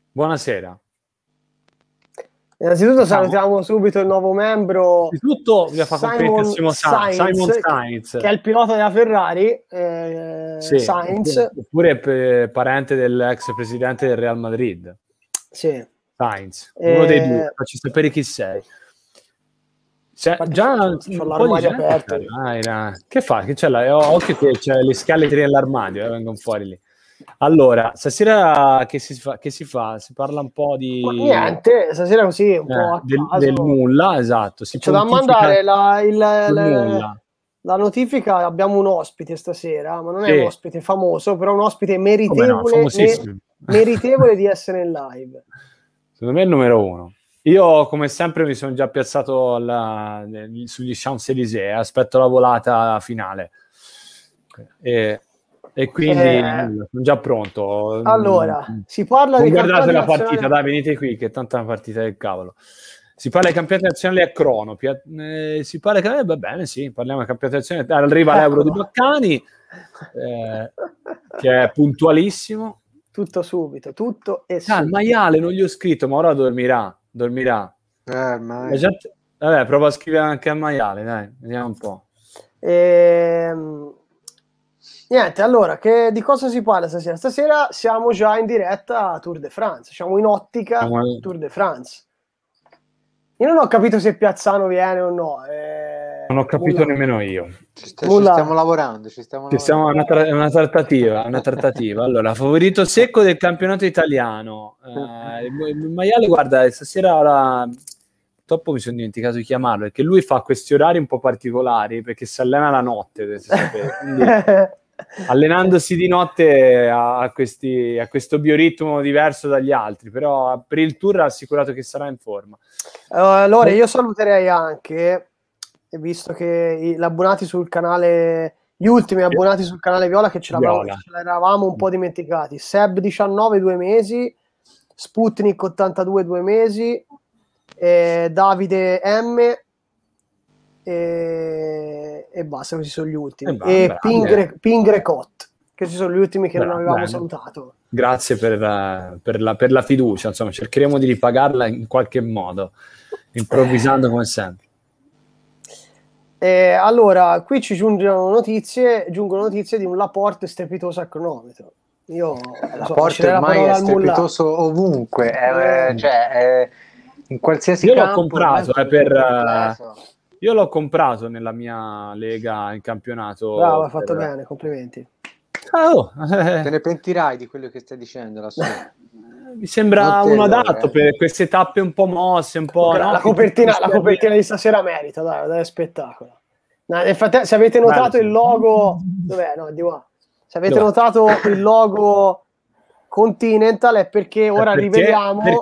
Buonasera. Innanzitutto salutiamo subito il nuovo membro, innanzitutto vi fa Simon Sainz, che è il pilota della Ferrari, sì, Sainz. Oppure parente dell'ex presidente del Real Madrid. Sì. Sainz, uno dei due, facci sapere chi sei. Già c'ho l'armadio aperto. Che fa? Che c'è occhio che c'è le scheletri nell'armadio, vengono fuori lì. Allora, stasera che si fa? Si parla un po' di... Ma niente, stasera così, un po' a caso. Del nulla, esatto. C'è da mandare la notifica, abbiamo un ospite stasera, ma non è un ospite famoso, però un ospite meritevole, meritevole di essere in live. Secondo me è il numero uno. Io, come sempre, mi sono già piazzato sugli Champs-Élysées, aspetto la volata finale. E quindi sono già pronto. Allora, si parla di guardate la partita, dai, venite qui, che è tanta una partita del cavolo. Si parla di campionati nazionali a crono. Si parla che va bene, sì, parliamo di campionati nazionali. Arriva l'Euro di Baccani, che è puntualissimo. Tutto subito, tutto e subito. Il maiale non gli ho scritto, ma ora dormirà. Vabbè, prova a scrivere anche al maiale, dai, vediamo un po'. Niente, allora, di cosa si parla stasera? Stasera siamo già in diretta a Tour de France, siamo in ottica Tour de France. Io non ho capito se Piazzano viene o no. Non ho capito nemmeno io. Ci stiamo lavorando. È una trattativa. Allora, favorito secco del campionato italiano. Il maiale, guarda, stasera purtroppo mi sono dimenticato di chiamarlo, perché lui fa questi orari un po' particolari, perché si allena la notte, quindi allenandosi di notte a questo bioritmo diverso dagli altri, però per il Tour ha assicurato che sarà in forma. Allora, io saluterei anche, visto che gli abbonati sul canale, gli ultimi abbonati sul canale Viola, che ce l'eravamo un po' dimenticati: Seb 19 2 mesi, Sputnik 82 2 mesi, Davide M e basta, questi sono gli ultimi, e Pingrecot, che ci sono gli ultimi che non avevamo salutato. Grazie per la fiducia, insomma, cercheremo di ripagarla in qualche modo, improvvisando come sempre. Allora, qui ci giungono notizie di un Laporte strepitoso al cronometro. Laporte ormai è strepitoso ovunque, in qualsiasi campo. Io l'ho comprato nella mia lega in campionato. Bravo, hai fatto bene, complimenti. Te ne pentirai di quello che stai dicendo lassù. Mi sembra un adatto per queste tappe un po' mosse, un po'... La copertina di stasera merita, dai, spettacolo. Se avete notato il logo... Dov'è? No, di qua. Se avete notato il logo Continental è perché ora riveliamo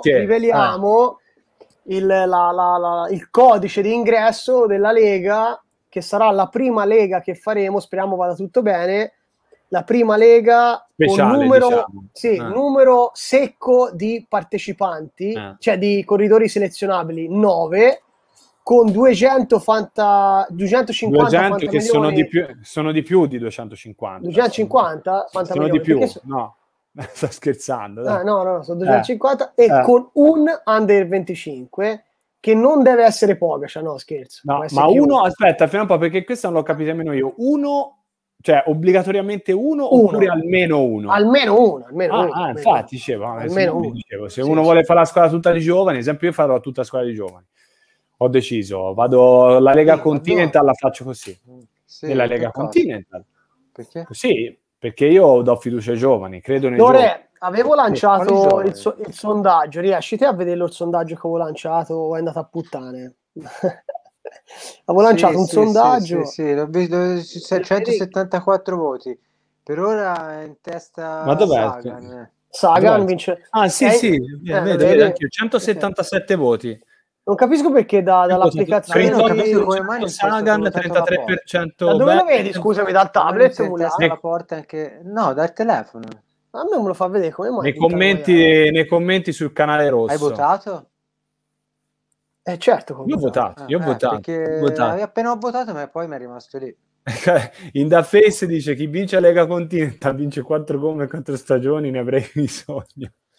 il codice di ingresso della Lega, che sarà la prima Lega che faremo, speriamo vada tutto bene, la prima Lega speciale, con numero secco di partecipanti, cioè di corridori selezionabili 9, con 250 che sono di più di 250. 250? Sono di più, no. Sto scherzando. No, sono 250 con un under 25 che non deve essere poca, scherzo. No, ma uno, aspetta, fino a un po', perché questo non l'ho capito nemmeno io. Uno, cioè obbligatoriamente uno oppure almeno uno? Almeno uno. Infatti, dicevo, se uno vuole fare la scuola tutta di giovani, esempio io farò tutta la scuola di giovani. Ho deciso, vado la Lega Continental, la faccio così. Nella Lega Continental. Perché? Sì, perché io do fiducia ai giovani, credo nei giovani. Avevo lanciato il sondaggio, riesci te a vederlo il sondaggio che avevo lanciato o è andato a puttane? Avevo lanciato un sondaggio. Sì, l'ho visto, 174 voti. Per ora è in testa. Ma dov'è? Sagan vince. Vedo anche 177 voti. Non capisco perché dall'applicazione non capisco come mai Sagan 33%. Da dove lo vedi? Scusami, dal tablet? La porta anche... No, dal telefono. A me me lo fa vedere come mai. Nei commenti sul canale rosso. Hai votato? Certo. Io ho votato. Appena ho votato, ma poi mi è rimasto lì. In Da Face dice: chi vince Lega Continental vince 4 gomme, 4 stagioni, ne avrei bisogno.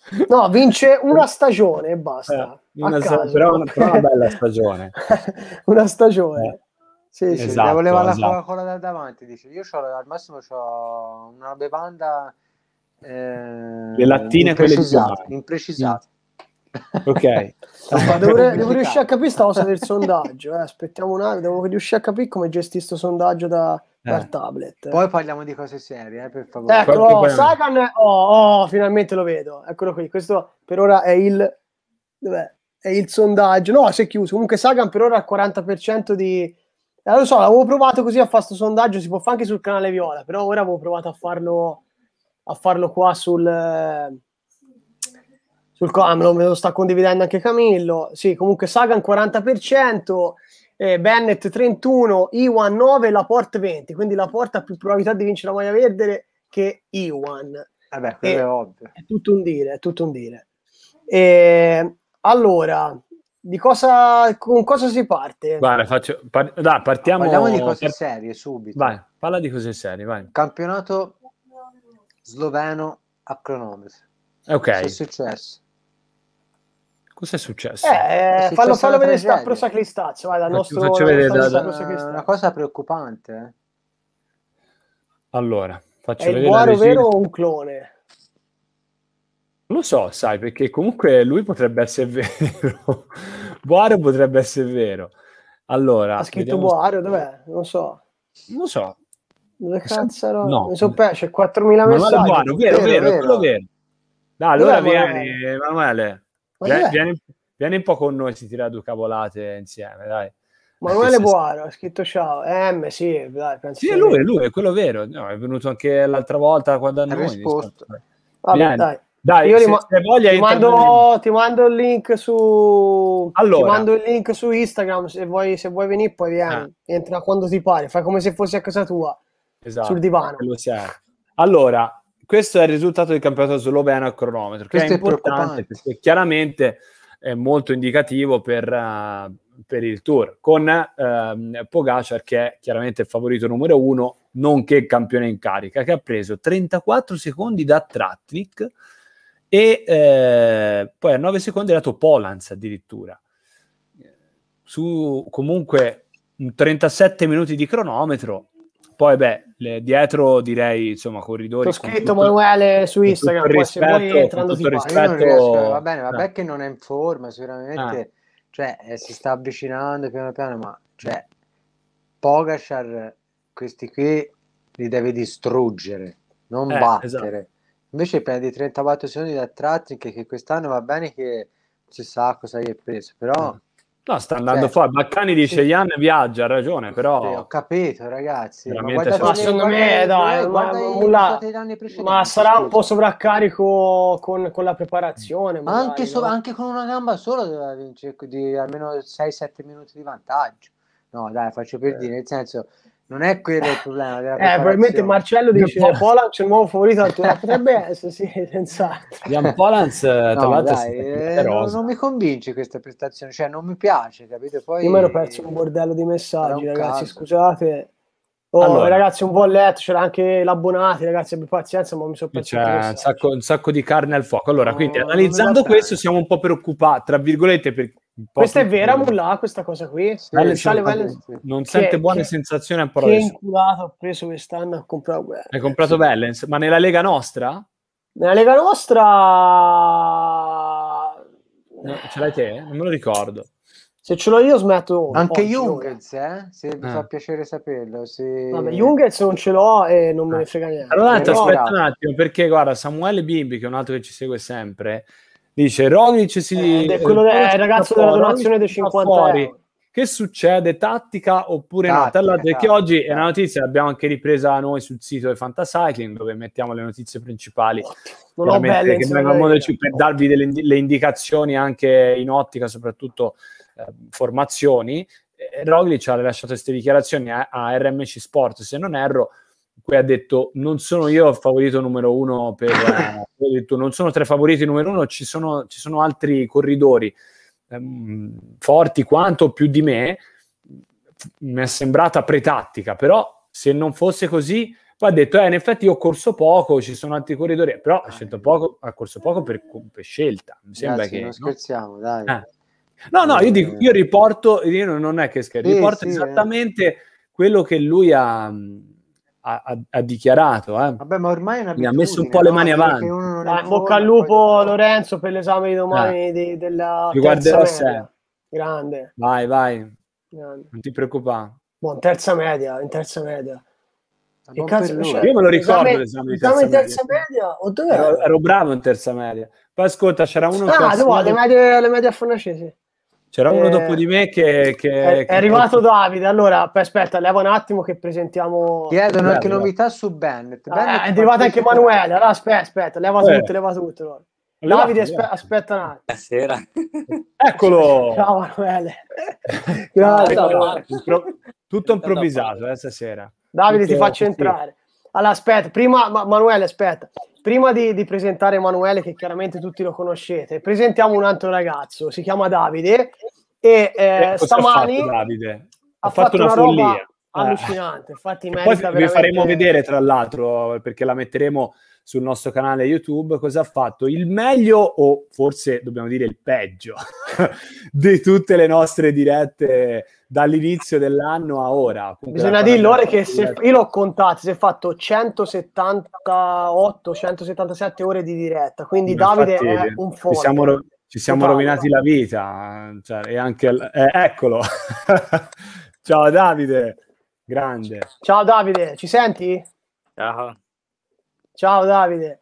No, vince una stagione e basta. Però una bella stagione. Una stagione. Sì, Dice, esatto, voleva la esatto. Coca-Cola da davanti, dice, io al massimo c'ho una bevanda le lattine imprecisate. Ok. Devo riuscire a capire sta cosa del sondaggio. Aspettiamo un attimo, devo riuscire a capire come gestire sto sondaggio dal tablet. Poi parliamo di cose serie, per favore. Eccolo, Sagan, finalmente lo vedo. Eccolo qui, questo per ora è il sondaggio. No, si è chiuso. Comunque Sagan per ora ha il 40% di... lo so, l'avevo provato così a fare questo sondaggio, si può fare anche sul canale Viola, però ora avevo provato a farlo qua me lo sta condividendo anche Camillo. Sì, comunque Sagan 40%, Bennett 31%, Iwan 9%, Laporte 20%, quindi Laporte ha più probabilità di vincere la maglia verde che Iwan. Vabbè, quello è ovvio. È tutto un dire. Allora, con cosa si parte? Guarda, partiamo. Parliamo di cose serie subito. Vai, parla di cose serie, vai. Campionato sloveno a cronometro. Ok. Cosa è successo? Cosa è successo? Fallo vedere sta Pro Cyclistazio, vai dal nostro. Faccio vedere una cosa preoccupante. Allora, faccio è vedere. È il Boaro vero o un clone? Non lo so, sai, perché comunque lui potrebbe essere vero. Boaro potrebbe essere vero. Allora, ha scritto Boaro, dov'è? Non so. Dove cazzo era? No. Mi sono perso, 4.000 messaggi. Boaro, vero, quello vero. Dai, allora vieni, Emanuele. Vieni un po' con noi, si tira due cavolate insieme, dai. Manuele Boaro ha scritto ciao. Sì, dai, penso. Sì, è lui, è quello vero. No, è venuto anche l'altra volta quando a noi. Risposto. Vabbè, dai, io se voglia ti mando il link su Instagram, se vuoi venire poi vieni, entra quando ti pare, fai come se fossi a casa tua, esatto, sul divano. Allora, questo è il risultato del campionato sloveno a cronometro, che è importante perché chiaramente è molto indicativo per il Tour, con Pogacar che è chiaramente il favorito numero 1, nonché campione in carica, che ha preso 34 secondi da Tratnik e poi a 9 secondi è dato Polans addirittura. Su comunque 37 minuti di cronometro. Poi dietro direi insomma corridori. Ho scritto Manuele su Instagram, poi se vuoi entrando ti parlo. Va bene, vabbè che non è in forma sicuramente, cioè si sta avvicinando piano piano, ma cioè Pogacar questi qui li deve distruggere, non battere. Esatto. Invece prendi 34 secondi da Tratnik, che quest'anno va bene che non si sa cosa gli è preso, però no, sta andando fuori. Baccani dice Jan viaggia, ha ragione, però ho capito ragazzi, ma secondo me ma sarà un po' sovraccarico con la preparazione magari, anche con una gamba sola doveva vincere di almeno 6-7 minuti di vantaggio. No dai, faccio per dire, nel senso non è quello il problema della probabilmente Marcello dice Polans c'è il nuovo favorito al Tour, potrebbe essere, sì, senz'altro. Jan Polans non mi convince questa prestazione, cioè non mi piace, capito? Poi io mi ero perso un bordello di messaggi, ragazzi, scusate. Allora, ragazzi, un po' letto, c'era anche l'abbonati, ragazzi, abbi pazienza, ma mi sono perso un sacco di carne al fuoco. Allora, quindi analizzando questo siamo un po' preoccupati, tra virgolette, questa è vera, Mullah, questa cosa qui? Non sente buone sensazioni ancora adesso. Che inculato ho preso quest'anno a comprare Wellens. Hai comprato Wellens? Ma nella Lega nostra? Nella Lega nostra... No, ce l'hai te? Non me lo ricordo. Se ce l'ho io smetto. Anche Jungels, se vi fa piacere saperlo. Vabbè, Jungels non ce l'ho e non me ne frega niente. Allora, aspetta un attimo, perché guarda, Samuele Bimbi, che è un altro che ci segue sempre, dice Roglic è il ragazzo della donazione dei 50 euro. Che succede? Tattica oppure no? Allora, perché oggi è una notizia, l'abbiamo anche ripresa noi sul sito di Fantacycling, dove mettiamo le notizie principali per darvi le indicazioni anche in ottica, soprattutto formazioni. Roglic ha rilasciato queste dichiarazioni a RMC Sport, se non erro, poi ha detto non sono io il favorito numero 1 non sono tra i favoriti numero 1, ci sono altri corridori forti quanto o più di me. Mi è sembrata pretattica, però se non fosse così Poi ha detto, in effetti io ho corso poco, ci sono altri corridori, però ha corso poco per scelta. Mi sembra Ragazzi, che... non scherziamo, dai. No, io dico, io riporto, io non è che scherzo, riporto esattamente quello che lui ha dichiarato. Vabbè, ma ormai è un'abitudine, ha messo un po' le mani avanti. Bocca al lupo, Lorenzo, per l'esame di domani della terza media. Grande. Vai. Grande. Non ti preoccupare. In terza media. Che cazzo, io me lo ricordo l'esame di terza media. O dov'è? Ero bravo in terza media. Poi ascolta, c'era uno le medie a Fornace. C'era uno dopo di me che è arrivato Davide. Allora, aspetta, leva un attimo che presentiamo. Chiedono anche novità su Bennett. È arrivato anche Emanuele. Allora, aspetta, leva tutto. Davide, aspetta un attimo. Buonasera. Eccolo. Ciao Emanuele. Tutto improvvisato stasera. Davide, ti faccio entrare. Allora, aspetta, Emanuele, prima di presentare Emanuele, che chiaramente tutti lo conoscete, presentiamo un altro ragazzo, si chiama Davide e stamani ha fatto una follia allucinante. Infatti poi vi faremo vedere, tra l'altro, perché la metteremo sul nostro canale YouTube, cosa ha fatto il meglio, o forse dobbiamo dire il peggio, di tutte le nostre dirette dall'inizio dell'anno a ora. Bisogna dirlo che io l'ho contato, si è fatto 178-177 ore di diretta, quindi Davide è un forte. Ci siamo rovinati la vita, e anche eccolo. Ciao Davide, grande. Ciao Davide, ci senti? Ciao Davide.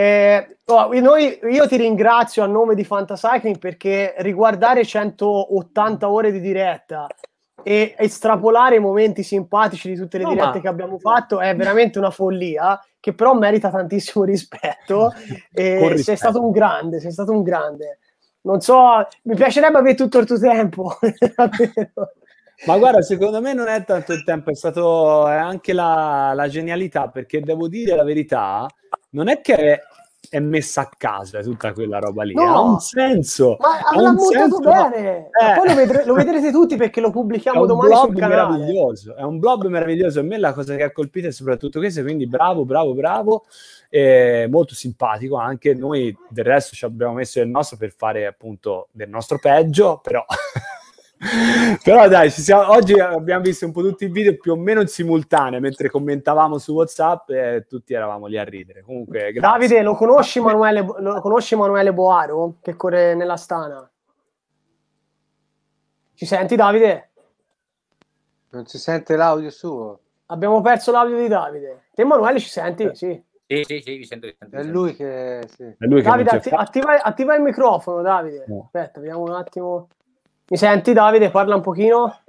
Io ti ringrazio a nome di Fantacycling, perché riguardare 180 ore di diretta e estrapolare i momenti simpatici di tutte le dirette che abbiamo fatto è veramente una follia, che però merita tantissimo rispetto. Sei stato un grande. Non so, mi piacerebbe avere tutto il tuo tempo. Ma guarda, secondo me non è tanto il tempo, è anche la genialità, perché devo dire la verità, non è che è messa a caso tutta quella roba lì, ha un senso. Ma l'ha montato bene. Poi lo vedrete tutti, perché lo pubblichiamo domani sul canale. È un blog meraviglioso. A me la cosa che ha colpito è soprattutto questo, quindi bravo, molto simpatico anche. Noi del resto ci abbiamo messo del nostro per fare appunto del nostro peggio, però... Però dai, oggi abbiamo visto un po' tutti i video più o meno in simultanea mentre commentavamo su WhatsApp e tutti eravamo lì a ridere. Comunque, grazie. Davide, lo conosci Emanuele Boaro, che corre nell'Astana? Ci senti, Davide? Non si sente l'audio suo. Abbiamo perso l'audio di Davide. Te, Emanuele, ci senti? Sì, vi sento. È lui che... Davide, attiva il microfono, Davide. No. Aspetta, vediamo un attimo. Mi senti, Davide? Parla un pochino.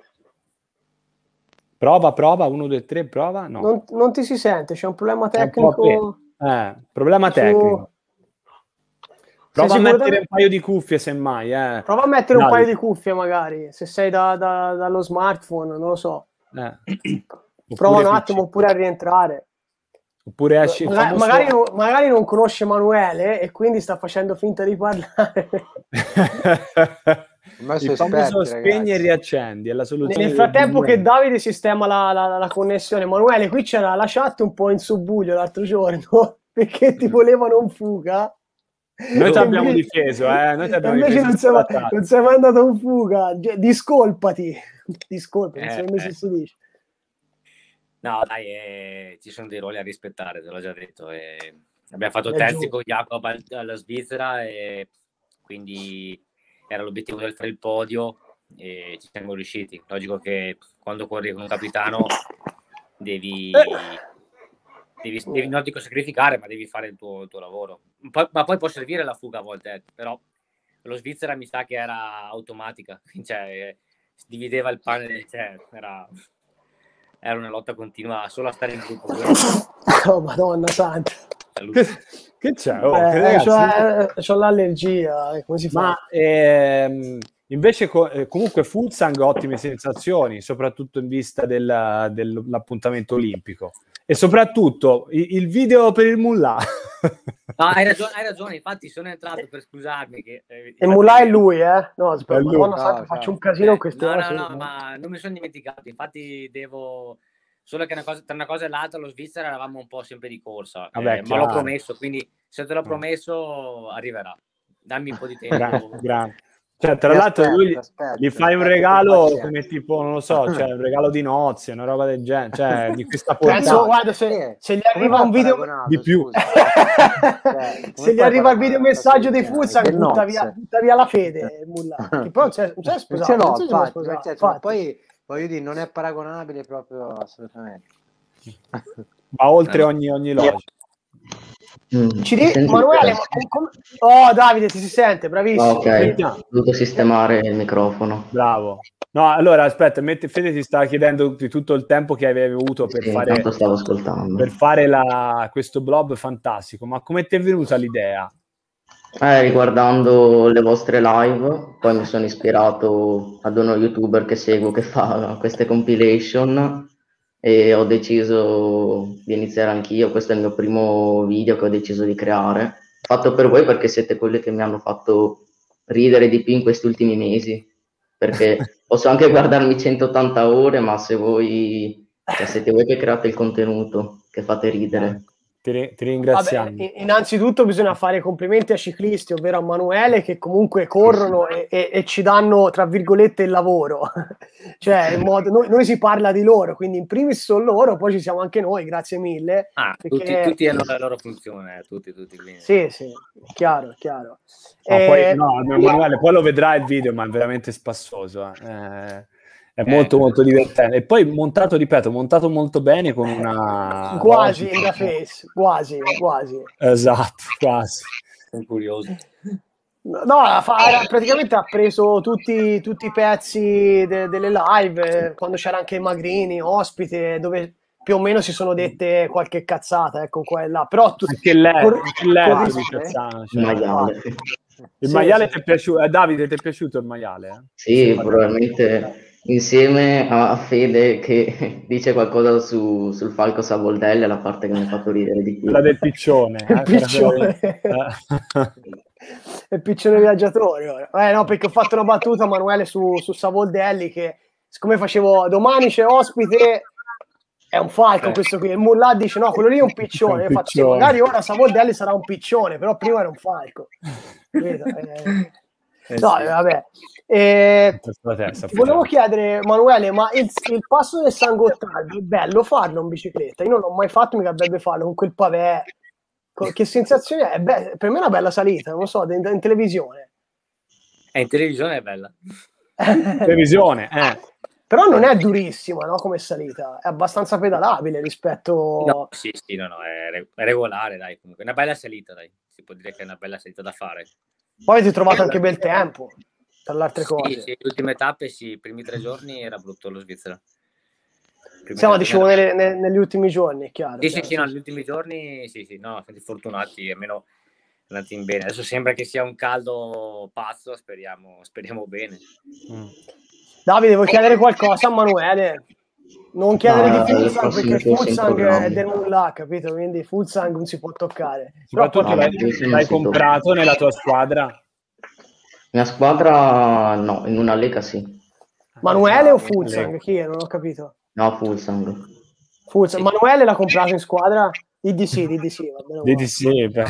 Prova, 1, 2, 3, prova. No. Non ti si sente, c'è un problema tecnico. Problema tecnico. Prova a mettere un paio di cuffie, semmai. Prova a mettere un paio di cuffie, magari, se sei dallo smartphone, non lo so. Prova un attimo, oppure a rientrare. Oppure esci magari non conosce Emanuele e quindi sta facendo finta di parlare. Il famoso spegni e riaccendi è la soluzione. Nel frattempo che Davide sistema la connessione, Emanuele, qui c'era la chat un po' in subbuglio l'altro giorno, perché ti volevano in fuga. Noi ti abbiamo difeso, invece non sei mai andato in fuga. Discolpati, non so come si dice. No, dai, ci sono dei ruoli a rispettare, te l'ho già detto. Abbiamo fatto terzi con Jacob alla Svizzera, e quindi era l'obiettivo del fare il podio e ci siamo riusciti. Logico che quando corri con un capitano devi non dico sacrificare, ma devi fare il tuo lavoro. Ma poi può servire la fuga a volte, però lo Svizzera mi sa che era automatica, cioè si divideva il pane, era una lotta continua solo a stare in gruppo. Oh, Madonna santa. Che c'è? C'ho l'allergia, come si fa? Ma invece comunque Fuglsang ottime sensazioni, soprattutto in vista dell'appuntamento olimpico, e soprattutto il video per il Mullah. Hai ragione, infatti sono entrato per scusarmi che il Mullah è lui, no, aspetta, Madonna santa, faccio un casino con queste no, ma non mi sono dimenticato, infatti Solo che tra una cosa e l'altra lo Svizzera eravamo un po' sempre di corsa, Vabbè, ma l'ho promesso, quindi se te l'ho promesso arriverà. Dammi un po' di tempo. Grande. Cioè, tra l'altro gli fai un regalo come tipo, non lo so, cioè un regalo di nozze, una roba del genere, cioè di questa Penso, guarda, se gli arriva un video di più. Se gli arriva il video messaggio dei Futsal, butta via la fede, che poi non c'è sposato. Poi voglio dire, non è paragonabile proprio assolutamente. Ma oltre ogni logica. Manuele, oh Davide, ti si sente, bravissimo. Ok, ho dovuto sistemare il microfono. Bravo. No, allora aspetta, Fede ti stava chiedendo di tutto il tempo che avevi avuto per fare, stavo ascoltando. Per fare questo blog fantastico, ma come ti è venuta l'idea? Riguardando le vostre live, poi mi sono ispirato ad uno youtuber che seguo che fa queste compilation e ho deciso di iniziare anch'io. Questo è il mio primo video che ho deciso di creare, fatto per voi perché siete quelli che mi hanno fatto ridere di più in questi ultimi mesi, perché posso anche guardarmi 180 ore, ma se voi, siete voi che create il contenuto, che fate ridere. Ti ringraziamo. Vabbè, innanzitutto bisogna fare complimenti ai ciclisti, ovvero a Manuele, che comunque corrono e ci danno, tra virgolette, il lavoro. Cioè, in modo, noi si parla di loro, quindi in primis sono loro, poi ci siamo anche noi, grazie mille. Perché... tutti hanno la loro funzione, tutti. Quindi. Sì, chiaro. Manuele, poi lo vedrai il video, ma è veramente spassoso. È molto molto divertente e poi montato molto bene con una quasi in the face, quasi esatto, quasi. Sono curioso. No, praticamente ha preso tutti i pezzi delle live, quando c'era anche Magrini ospite, dove più o meno si sono dette qualche cazzata, ecco qua e là, però anche lei il maiale ti è piaciuto? Davide, ti è piaciuto il maiale? Sì, probabilmente insieme a Fede che dice qualcosa sul Falco Savoldelli, la parte che mi ha fatto ridere di più. La del piccione. Il piccione viaggiatore. No, perché ho fatto una battuta, Manuele, su Savoldelli, che siccome facevo domani c'è ospite, è un falco questo qui, il Mullah dice no, quello lì è un piccione. Io faccio, magari ora Savoldelli sarà un piccione, però prima era un falco. No, vabbè. Ti volevo chiedere, Manuele, ma il passo del San Gottardo è bello farlo in bicicletta? Io non l'ho mai fatto, mi piacerebbe farlo con quel pavè. Che sensazione è? Per me è una bella salita, non so, in televisione. In televisione è bella. Televisione, Però non è durissima, no, come salita, è abbastanza pedalabile rispetto... No, sì, è regolare, dai, comunque. È una bella salita, dai. Si può dire che è una bella salita da fare. Poi ti hai trovato anche bel tempo, tra le altre cose. Sì, le ultime tappe, i primi 3 giorni era brutto lo Svizzera. Dicevo negli ultimi giorni, è chiaro. Sì, no, negli ultimi giorni, no, siamo fortunati, almeno andati in bene. Adesso sembra che sia un caldo pazzo, speriamo bene. Davide, vuoi chiedere qualcosa a Manuele? Non chiedere di Futsang, perché Futsang è del nulla, capito? Quindi Futsang non si può toccare. Soprattutto l'hai comprato nella tua squadra? Mia squadra no, in una lega sì. Manuele o Futsang? Chi è? Non ho capito. No, Futsang. Sì. Manuele l'ha comprato in squadra? DDC, beh.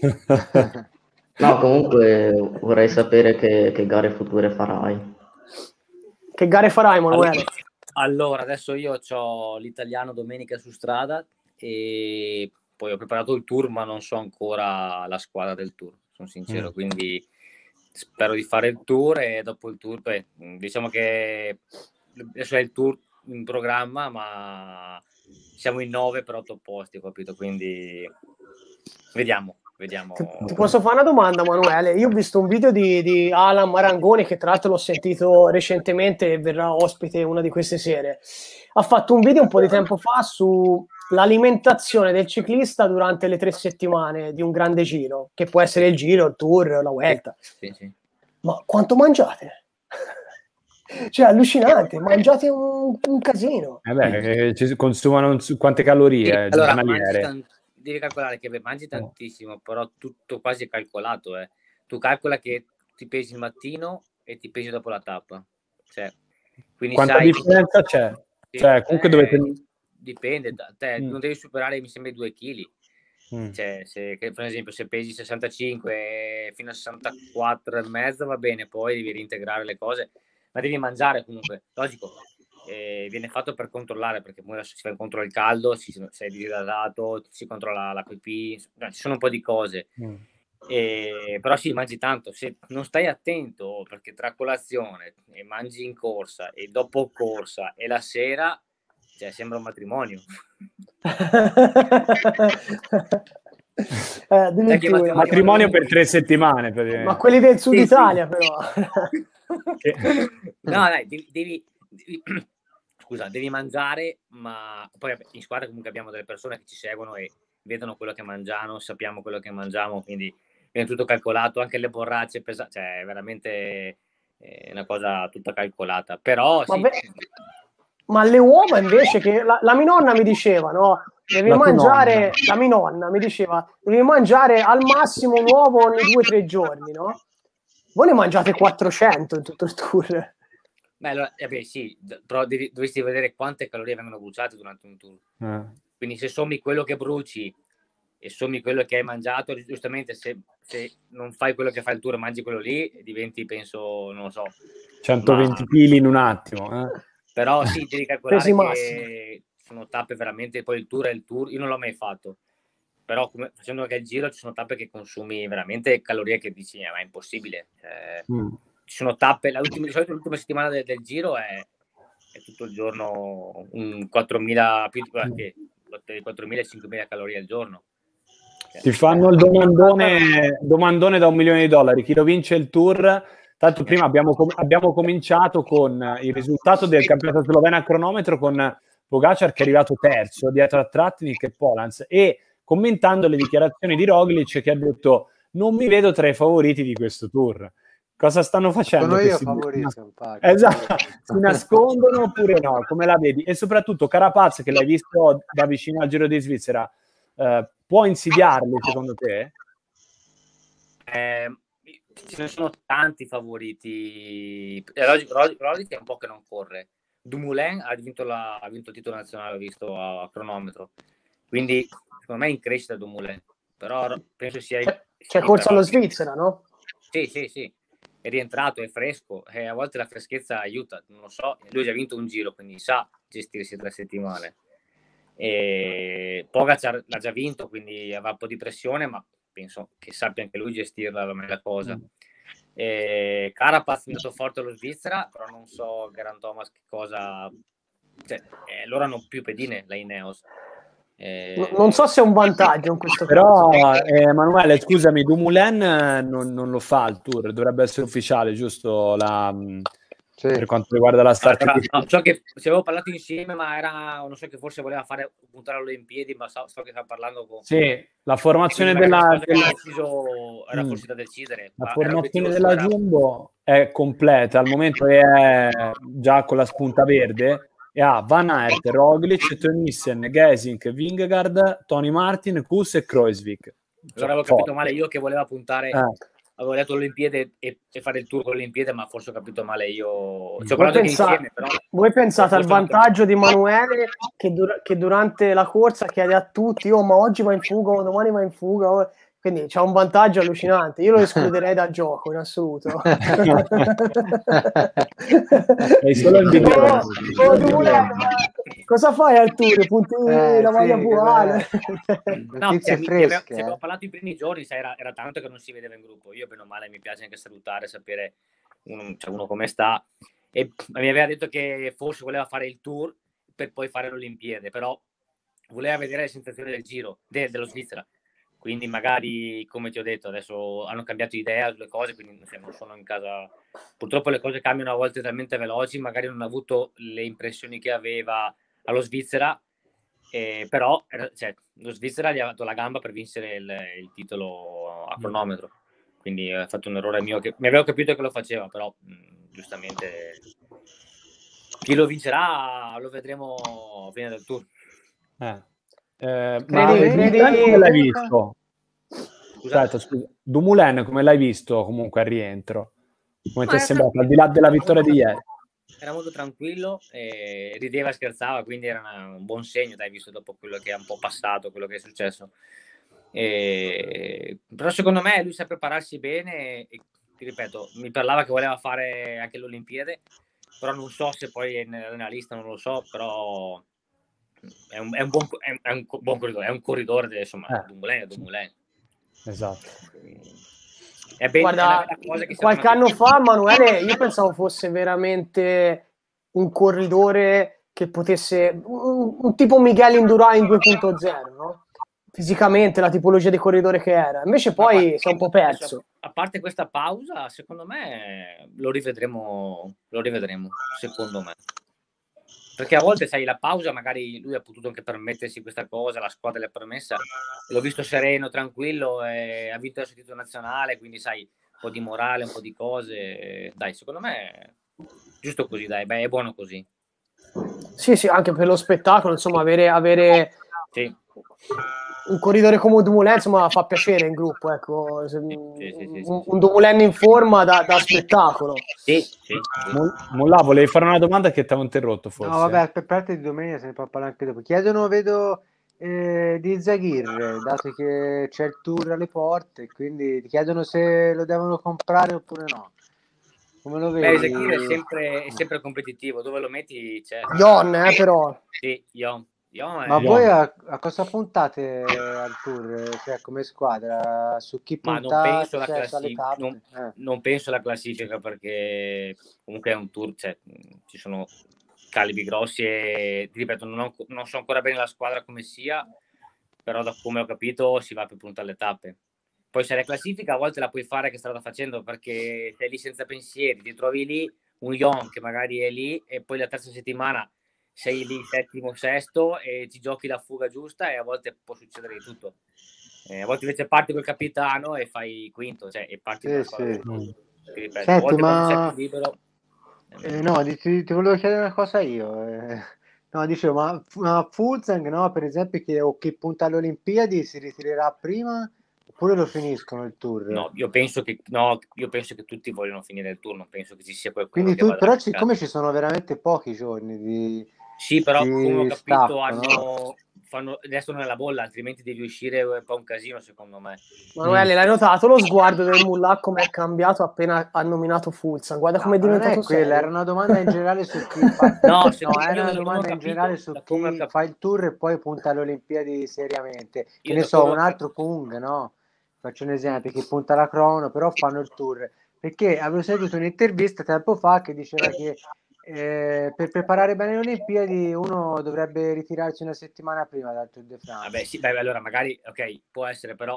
No, comunque vorrei sapere che gare future farai. Che gare farai, Manuele? Allora, adesso io ho l'italiano domenica su strada e poi ho preparato il tour, ma non so ancora la squadra del tour, sono sincero, quindi spero di fare il tour e dopo il tour, diciamo che adesso è il tour in programma, ma siamo in 9 per 8 posti, capito? Quindi vediamo. Ti posso fare una domanda, Manuele? Io ho visto un video di Alan Marangoni, che tra l'altro l'ho sentito recentemente e verrà ospite una di queste sere. Ha fatto un video un po' di tempo fa sull'alimentazione del ciclista durante le 3 settimane di un grande giro, che può essere il giro, il tour, la Vuelta. Sì. Ma quanto mangiate? Cioè, allucinante, mangiate un casino. Ci consumano quante calorie giornaliere. Devi calcolare che mangi tantissimo, però tutto quasi è calcolato. Tu calcola che ti pesi il mattino e ti pesi dopo la tappa. Quindi quanta differenza c'è? Sì, comunque dipende da te, non devi superare, mi sembra, i 2 kg. Cioè, per esempio, se pesi 65 fino a 64 e mezzo va bene, poi devi reintegrare le cose, ma devi mangiare comunque, logico. Viene fatto per controllare, perché poi adesso si fa il controllo del caldo, sei disidratato, si controlla la pipì, ci sono un po' di cose. Però sì, mangi tanto. Se non stai attento, perché tra colazione e mangi in corsa e dopo corsa e la sera, cioè, sembra un matrimonio. Matrimonio per 3 settimane. Ma quelli del sud Italia, però. No, dai, devi mangiare, ma poi in squadra comunque abbiamo delle persone che ci seguono e vedono quello che mangiamo, sappiamo quello che mangiamo, quindi viene tutto calcolato, anche le borracce, cioè è veramente una cosa tutta calcolata. Però sì. Ma le uova invece, che la mia nonna mi diceva, no? Devi mangiare, la mia nonna mi diceva, devi mangiare al massimo un uovo ogni 2 o 3 giorni, no? Voi ne mangiate 400 in tutto il tour. Beh, allora, sì, però dovresti vedere quante calorie vengono bruciate durante un tour. Quindi se sommi quello che bruci e sommi quello che hai mangiato, giustamente se non fai quello che fa il tour, mangi quello lì, diventi, penso, non lo so, 120 kg in un attimo. Però sì, devi calcolare che sono tappe veramente, poi il tour è il tour, io non l'ho mai fatto, però facendo anche il giro ci sono tappe che consumi veramente calorie che dici, ma è impossibile. Ci sono tappe, di solito l'ultima settimana del giro è tutto il giorno un 4.000, più che 4.000 e 5.000 calorie al giorno. Ti fanno il domandone da $1 milione, chi lo vince il tour? Tanto prima abbiamo cominciato con il risultato del campionato sloveno a cronometro, con Pogačar che è arrivato terzo dietro a Tratnik e Polans, e commentando le dichiarazioni di Roglic che ha detto non mi vedo tra i favoriti di questo tour. Cosa stanno facendo? Sono io favorito. Esatto, si nascondono oppure no? Come la vedi? E soprattutto Carapaz, che l'hai visto da vicino al Giro di Svizzera, può insidiarli secondo te? Ce ne sono tanti favoriti. Roglic è un po' che non corre. Dumoulin ha vinto il titolo nazionale, ho visto a cronometro, quindi secondo me è in crescita Dumoulin, però penso sia c'è corso allo Svizzera, no? Sì, è rientrato, è fresco, e a volte la freschezza aiuta, non lo so, lui ha già vinto un giro, quindi sa gestirsi 3 settimane. E Pogačar l'ha già vinto, quindi avrà un po' di pressione, ma penso che sappia anche lui gestirla la cosa. Carapaz è andato forte allo Svizzera, però non so Geraint Thomas che cosa, cioè, loro hanno più pedine, la Ineos. Non so se è un vantaggio in questo però, caso. Emanuele, scusami, Dumoulin non lo fa il tour, dovrebbe essere ufficiale, giusto? Per quanto riguarda la start. No, so che ci avevo parlato insieme, ma non so, che forse voleva puntare alle Olimpiadi, ma so che sta parlando con... Sì, la formazione della era forse da decidere. La formazione della Jumbo è completa, al momento è già con la spunta verde, e ha Van Aert, Roglic, Tønissen, Gesink, Vingegaard, Tony Martin, Kuss e Kruijswijk. Allora avevo capito male io che voleva puntare... Avevo detto l'Olimpiade e fare il tour con l'Olimpiade, ma forse ho capito male io. Voi pensate al vantaggio di Emanuele che durante la corsa chiede a tutti: oh, ma oggi va in fuga, o domani va in fuga, quindi c'ha un vantaggio allucinante. Io lo escluderei dal gioco in assoluto. Cosa fai al tour? Punti la maglia buona. Abbiamo parlato i primi giorni, era tanto che non si vedeva in gruppo. Io bene o male mi piace anche salutare, sapere uno come sta, e mi aveva detto che forse voleva fare il tour per poi fare l'Olimpiade, però voleva vedere le sensazioni del giro dello Svizzera. Quindi magari, come ti ho detto, adesso hanno cambiato idea sulle cose, quindi non sono in casa. Purtroppo le cose cambiano a volte talmente veloci, magari non ha avuto le impressioni che aveva allo Svizzera, però lo Svizzera gli ha dato la gamba per vincere il titolo a cronometro. Quindi ha fatto un errore mio, che mi avevo capito che lo faceva, però giustamente chi lo vincerà lo vedremo a fine del tour. Come l'hai visto? Scusate, scusa. Dumoulin come l'hai visto comunque al rientro? Come ti è sembrato, al di là della vittoria di ieri? era molto tranquillo, rideva e scherzava, quindi era un buon segno, dai, visto dopo quello che è un po' passato, quello che è successo. Però secondo me lui sa prepararsi bene e ti ripeto, mi parlava che voleva fare anche l'Olimpiade, però non so se poi è nella lista, non lo so, però è un buon corridore, è un corridore, insomma, Dumoulin. Esatto. Guarda, qualche anno fa, Manuele, io pensavo fosse veramente un corridore che potesse, un tipo Miguel Indurain 2.0, no? Fisicamente, la tipologia di corridore che era. Invece poi si è un po' perso. A parte questa pausa, secondo me lo rivedremo, secondo me. Perché a volte, sai, la pausa magari lui ha potuto anche permettersi questa cosa, la squadra l'ha permessa, l'ho visto sereno, tranquillo, e ha vinto il titolo nazionale, quindi sai, un po' di morale, un po' di cose, dai, secondo me giusto così, dai, beh, è buono così. Sì, anche per lo spettacolo, insomma, avere sì. un corridore come Dumoulin, insomma, fa piacere in gruppo, ecco. Un Dumoulin in forma da spettacolo. Sì. Molla, volevi fare una domanda che ti avevo interrotto, forse? No, vabbè, per parte di domenica se ne può parlare anche dopo. Chiedono, vedo, di Zagir, dato che c'è il tour alle porte, quindi ti chiedono se lo devono comprare oppure no. Come lo vedi? Zagir è sempre competitivo, dove lo metti c'è. Yon, però. Sì, Yon. Ma voi a cosa puntate al tour? Cioè, come squadra? Su chi puntate? Non penso alla classifica, perché comunque è un tour, cioè, ci sono calibri grossi e ti ripeto, non so ancora bene la squadra come sia, però da come ho capito si va per puntare alle tappe. Poi se la classifica a volte la puoi fare, che strada facendo, perché sei lì senza pensieri, ti trovi lì un Yon che magari è lì e poi la terza settimana sei lì settimo, sesto e ti giochi la fuga giusta, e a volte può succedere di tutto. A volte invece parti col capitano e fai quinto, cioè, e parti con la squadra. Ripeto, a volte quando sei più libero. No, ti volevo chiedere una cosa io. No, dicevo, ma Fulzang, no, per esempio, che punta alle Olimpiadi si ritirerà prima oppure lo finiscono il tour? No, io penso che tutti vogliono finire il tour, non penso che ci sia qualcuno. Quindi però siccome ci sono veramente pochi giorni di... Sì, però come ho capito stacco, fanno adesso nella bolla, altrimenti devi uscire, è un casino secondo me. Manuele, l'hai notato lo sguardo del Mullah come è cambiato appena ha nominato Fulzan? Guarda come è diventato serio. Era una domanda in generale su chi fa... era una domanda in generale su chi fa il tour e poi punta alle Olimpiadi seriamente. Che ne so, un altro Kung, no? Faccio un esempio, che punta la crono, però fanno il tour. Perché avevo sentito un'intervista tempo fa che diceva che per preparare bene le Olimpiadi uno dovrebbe ritirarsi una settimana prima dal Tour de France. Vabbè, sì, allora magari, ok, può essere, però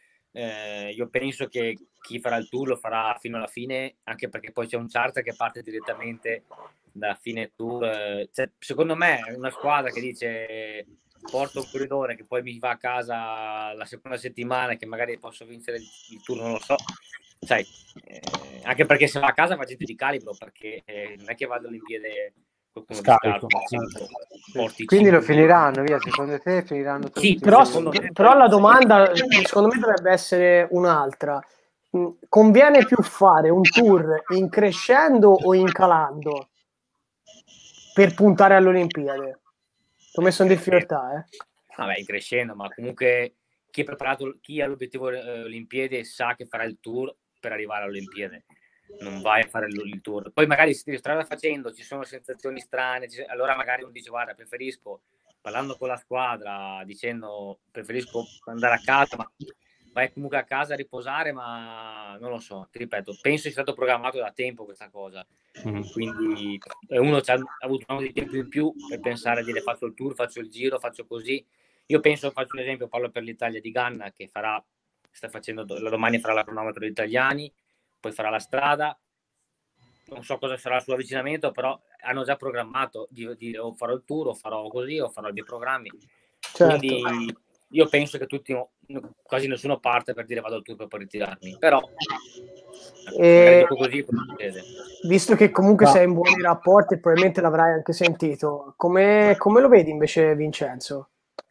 io penso che chi farà il tour lo farà fino alla fine, anche perché poi c'è un charter che parte direttamente da fine tour. Cioè, secondo me è una squadra che dice porto un corridore che poi mi va a casa la seconda settimana, che magari posso vincere il tour, non lo so. Sai, anche perché se va a casa va gente di calibro, perché non è che vada all'Olimpiadi qualcuno di scarso. Quindi lo finiranno, via, secondo te finiranno tutti? Sì, però la domanda secondo me dovrebbe essere un'altra. Conviene più fare un tour in crescendo o in calando per puntare all'Olimpiade? Ti ho messo in difficoltà, Vabbè, in crescendo, ma comunque chi è preparato, chi ha l'obiettivo Olimpiadi sa che farà il tour per arrivare all'Olimpiade, non vai a fare il tour. Poi magari se strada facendo ci sono sensazioni strane, allora magari uno dice guarda, preferisco, parlando con la squadra, dicendo preferisco andare a casa, ma vai comunque a casa a riposare, ma non lo so, ti ripeto, penso sia stato programmato da tempo questa cosa, quindi uno ha avuto un anno di tempo in più per pensare a dire faccio il tour, faccio il giro, faccio così. Io penso, faccio un esempio, parlo per l'Italia di Ganna, che sta facendo, domani farà la cronometro degli italiani, poi farà la strada, non so cosa sarà il suo avvicinamento, però hanno già programmato di o farò il tour, o farò così, o farò i miei programmi. Certo. Quindi io penso che quasi nessuno parte per dire vado al tour per poi ritirarmi, però così, visto che comunque sei in buoni rapporti e probabilmente l'avrai anche sentito, come lo vedi invece Vincenzo?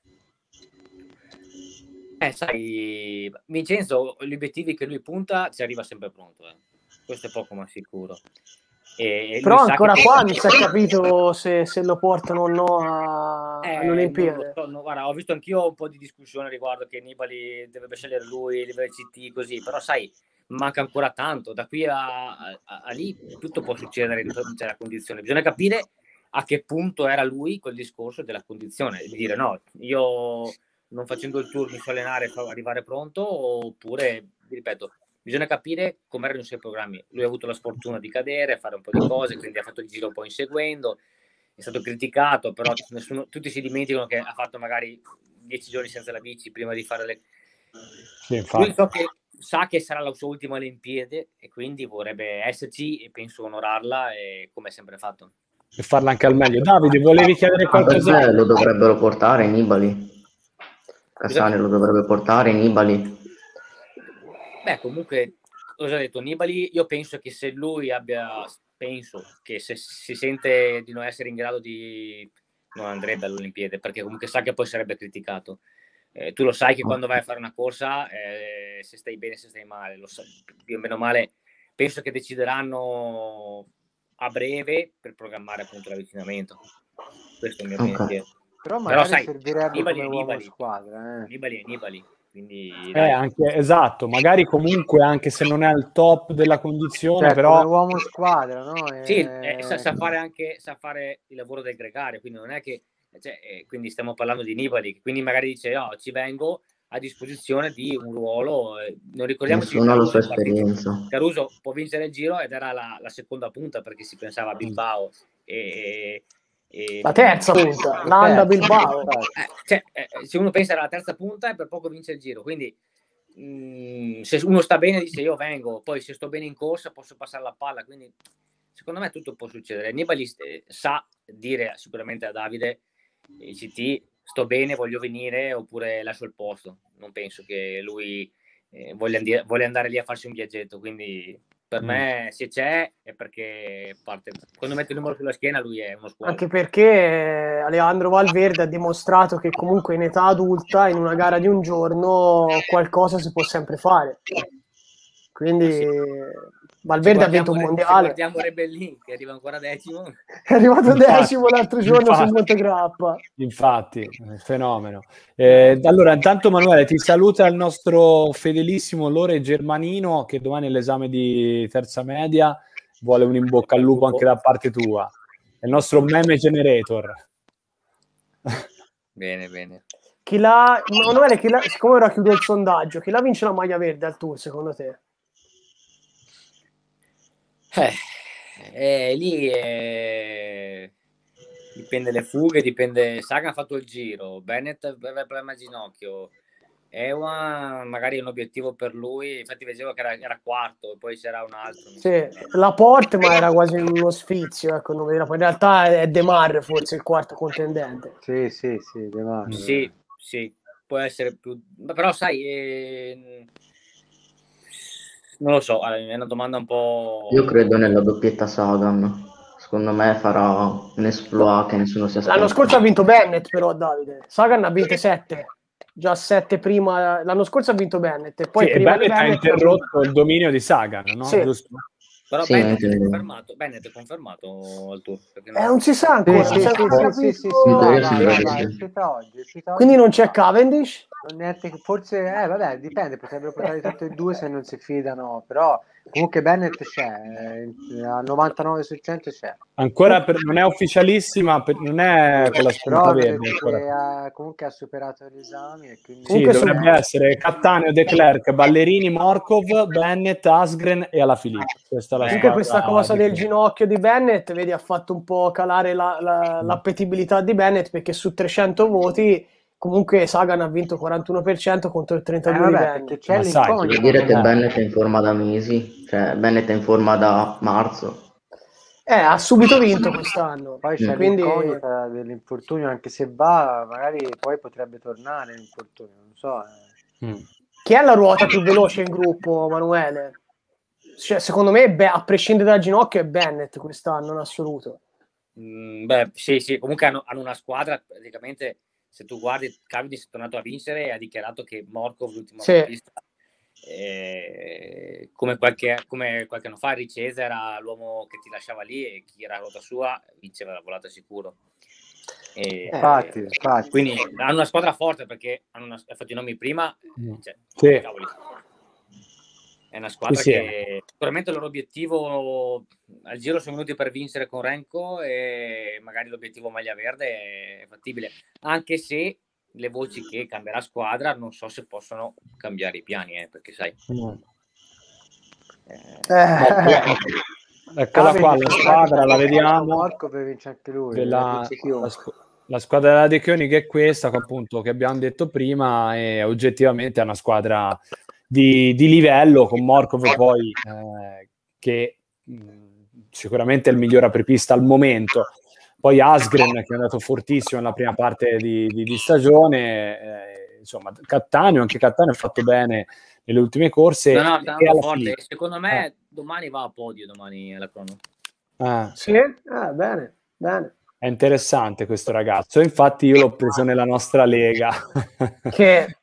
Sai, Vincenzo, gli obiettivi che lui punta ci arriva sempre pronto, questo è poco ma sicuro. Però ancora qua non si è capito se lo portano o no all'Olimpiade. Guarda, ho visto anch'io un po' di discussione riguardo che Nibali dovrebbe scegliere lui, deve CT così, però sai, manca ancora tanto, da qui a lì tutto può succedere in la condizione, bisogna capire a che punto era lui quel discorso della condizione, di dire no, io non facendo il tour mi so allenare e arrivare pronto, oppure, ripeto, bisogna capire come erano i suoi programmi. Lui ha avuto la sfortuna di cadere, fare un po' di cose, quindi ha fatto il giro un po' inseguendo, è stato criticato, però tutti si dimenticano che ha fatto magari 10 giorni senza la bici prima di fare le... Sì, lui sa che sarà la sua ultima Olimpiade e quindi vorrebbe esserci e penso onorarla come è sempre fatto. E farla anche al meglio. Davide, volevi chiedere qualcosa? Lo dovrebbero portare Nibali. Cassani lo dovrebbe portare Nibali. Beh, comunque, ho già detto, Nibali, io penso che se lui se si sente di non essere in grado non andrebbe all'Olimpiade, perché comunque sa che poi sarebbe criticato. Tu lo sai che quando vai a fare una corsa, se stai bene, se stai male, lo sai, più o meno male, penso che decideranno a breve per programmare appunto l'avvicinamento. Questo è il mio pensiero. Però sai, servirebbe Nibali come uomo squadra. Nibali è Nibali. Quindi, anche, esatto, magari comunque anche se non è al top della condizione, certo, però come uomo squadra, no? Sì, sa fare il lavoro del gregario, quindi non è che quindi stiamo parlando di Nibali, quindi magari dice ci vengo a disposizione di un ruolo, non ricordiamoci nessuno ha la sua esperienza. Caruso può vincere il giro ed era la seconda punta perché si pensava a Bilbao la terza punta, Landa Bilbao. Se uno pensa alla terza punta e per poco vince il giro, quindi se uno sta bene dice io vengo, poi se sto bene in corsa posso passare la palla, quindi secondo me tutto può succedere. Nibali sa dire sicuramente a Davide CT sto bene, voglio venire oppure lascio il posto, non penso che lui voglia andare lì a farsi un viaggetto, quindi per me se c'è è perché parte. Quando mette il numero sulla schiena lui è uno squadra. Anche perché Alejandro Valverde ha dimostrato che comunque in età adulta, in una gara di un giorno, qualcosa si può sempre fare. Quindi Valverde ha vinto un mondiale. Guardiamo Rebellin che arriva ancora decimo. È arrivato decimo l'altro giorno su Montegrappa. Infatti, fenomeno. Allora, intanto Manuele ti saluta il nostro fedelissimo Lore Germanino che domani è l'esame di terza media, vuole un in bocca al lupo anche da parte tua. È il nostro meme generator. Bene, bene. Manuele, siccome ora chiudo il sondaggio, chi la vince la maglia verde al Tour secondo te? Lì dipende le fughe, dipende. Sagan ha fatto il giro, Bennett aveva il problema al ginocchio, Ewan magari è un obiettivo per lui, infatti vedevo che era quarto e poi c'era un altro. Sì, Laporte, ma era quasi uno sfizio, ecco, in realtà è De Mar forse il quarto contendente. Sì, De Mar. Sì, può essere più, però sai, non lo so, è una domanda un po'... Io credo nella doppietta Sagan. Secondo me farà un exploit che nessuno si aspetta. L'anno scorso ha vinto Bennett però, Davide. Sagan ha vinto 7. Già 7 prima. L'anno scorso ha vinto Bennett. E poi prima Bennett ha interrotto il dominio di Sagan, no? Sì. Giusto? Però sì, Bennett è confermato al Tour. Non si sa ancora. Sì. Quindi non c'è Cavendish? Forse, vabbè, dipende, potrebbero portare tutti e due se non si fidano, però comunque Bennett c'è, al 99 su 100 c'è. Ancora non è ufficialissima, non è con la spunta verde. Comunque ha superato gli esami e quindi... Sì, dovrebbe essere Cattaneo, De Klerk, Ballerini, Morkov, Bennett, Asgren e Alaphilippe. Questa cosa del ginocchio di Bennett, vedi, ha fatto un po' calare l'appetibilità di Bennett, perché su 300 voti comunque Sagan ha vinto 41% contro il 32% di Bennett. C'è Vuol dire che Bennett è in forma da mesi, cioè Bennett è in forma da marzo. Ha subito vinto quest'anno. Poi c'è l'incognita dell'infortunio, anche se va, magari poi potrebbe tornare l'infortunio, non so. Chi è la ruota più veloce in gruppo, Manuele? Cioè, secondo me, a prescindere dal ginocchio, è Bennett quest'anno in assoluto. Sì, comunque hanno una squadra, praticamente, se tu guardi, Cavendish è tornato a vincere e ha dichiarato che Morkov, l'ultima pista, come qualche anno fa Ricesa era l'uomo che ti lasciava lì e chi era la ruota sua vinceva la volata sicuro. Infatti. Quindi hanno una squadra forte perché hanno fatto i nomi prima, cioè, sì. cavoli. È una squadra che sicuramente il loro obiettivo al Giro sono venuti per vincere con Renko e magari l'obiettivo maglia verde è fattibile, anche se le voci che cambierà squadra non so se possono cambiare i piani, perché sai eccola qua la squadra, la vediamo. Marco per vincere anche lui, la squadra della De Koenig è questa, appunto, che abbiamo detto prima, e oggettivamente è una squadra di livello, con Morkov poi che sicuramente è il miglior apripista al momento. Poi Asgren, che è andato fortissimo nella prima parte di stagione, insomma anche Cattaneo ha fatto bene nelle ultime corse. Forte. Secondo me domani va a podio, domani alla crono. Sì? Bene. È interessante questo ragazzo, infatti io l'ho preso nella nostra lega. Che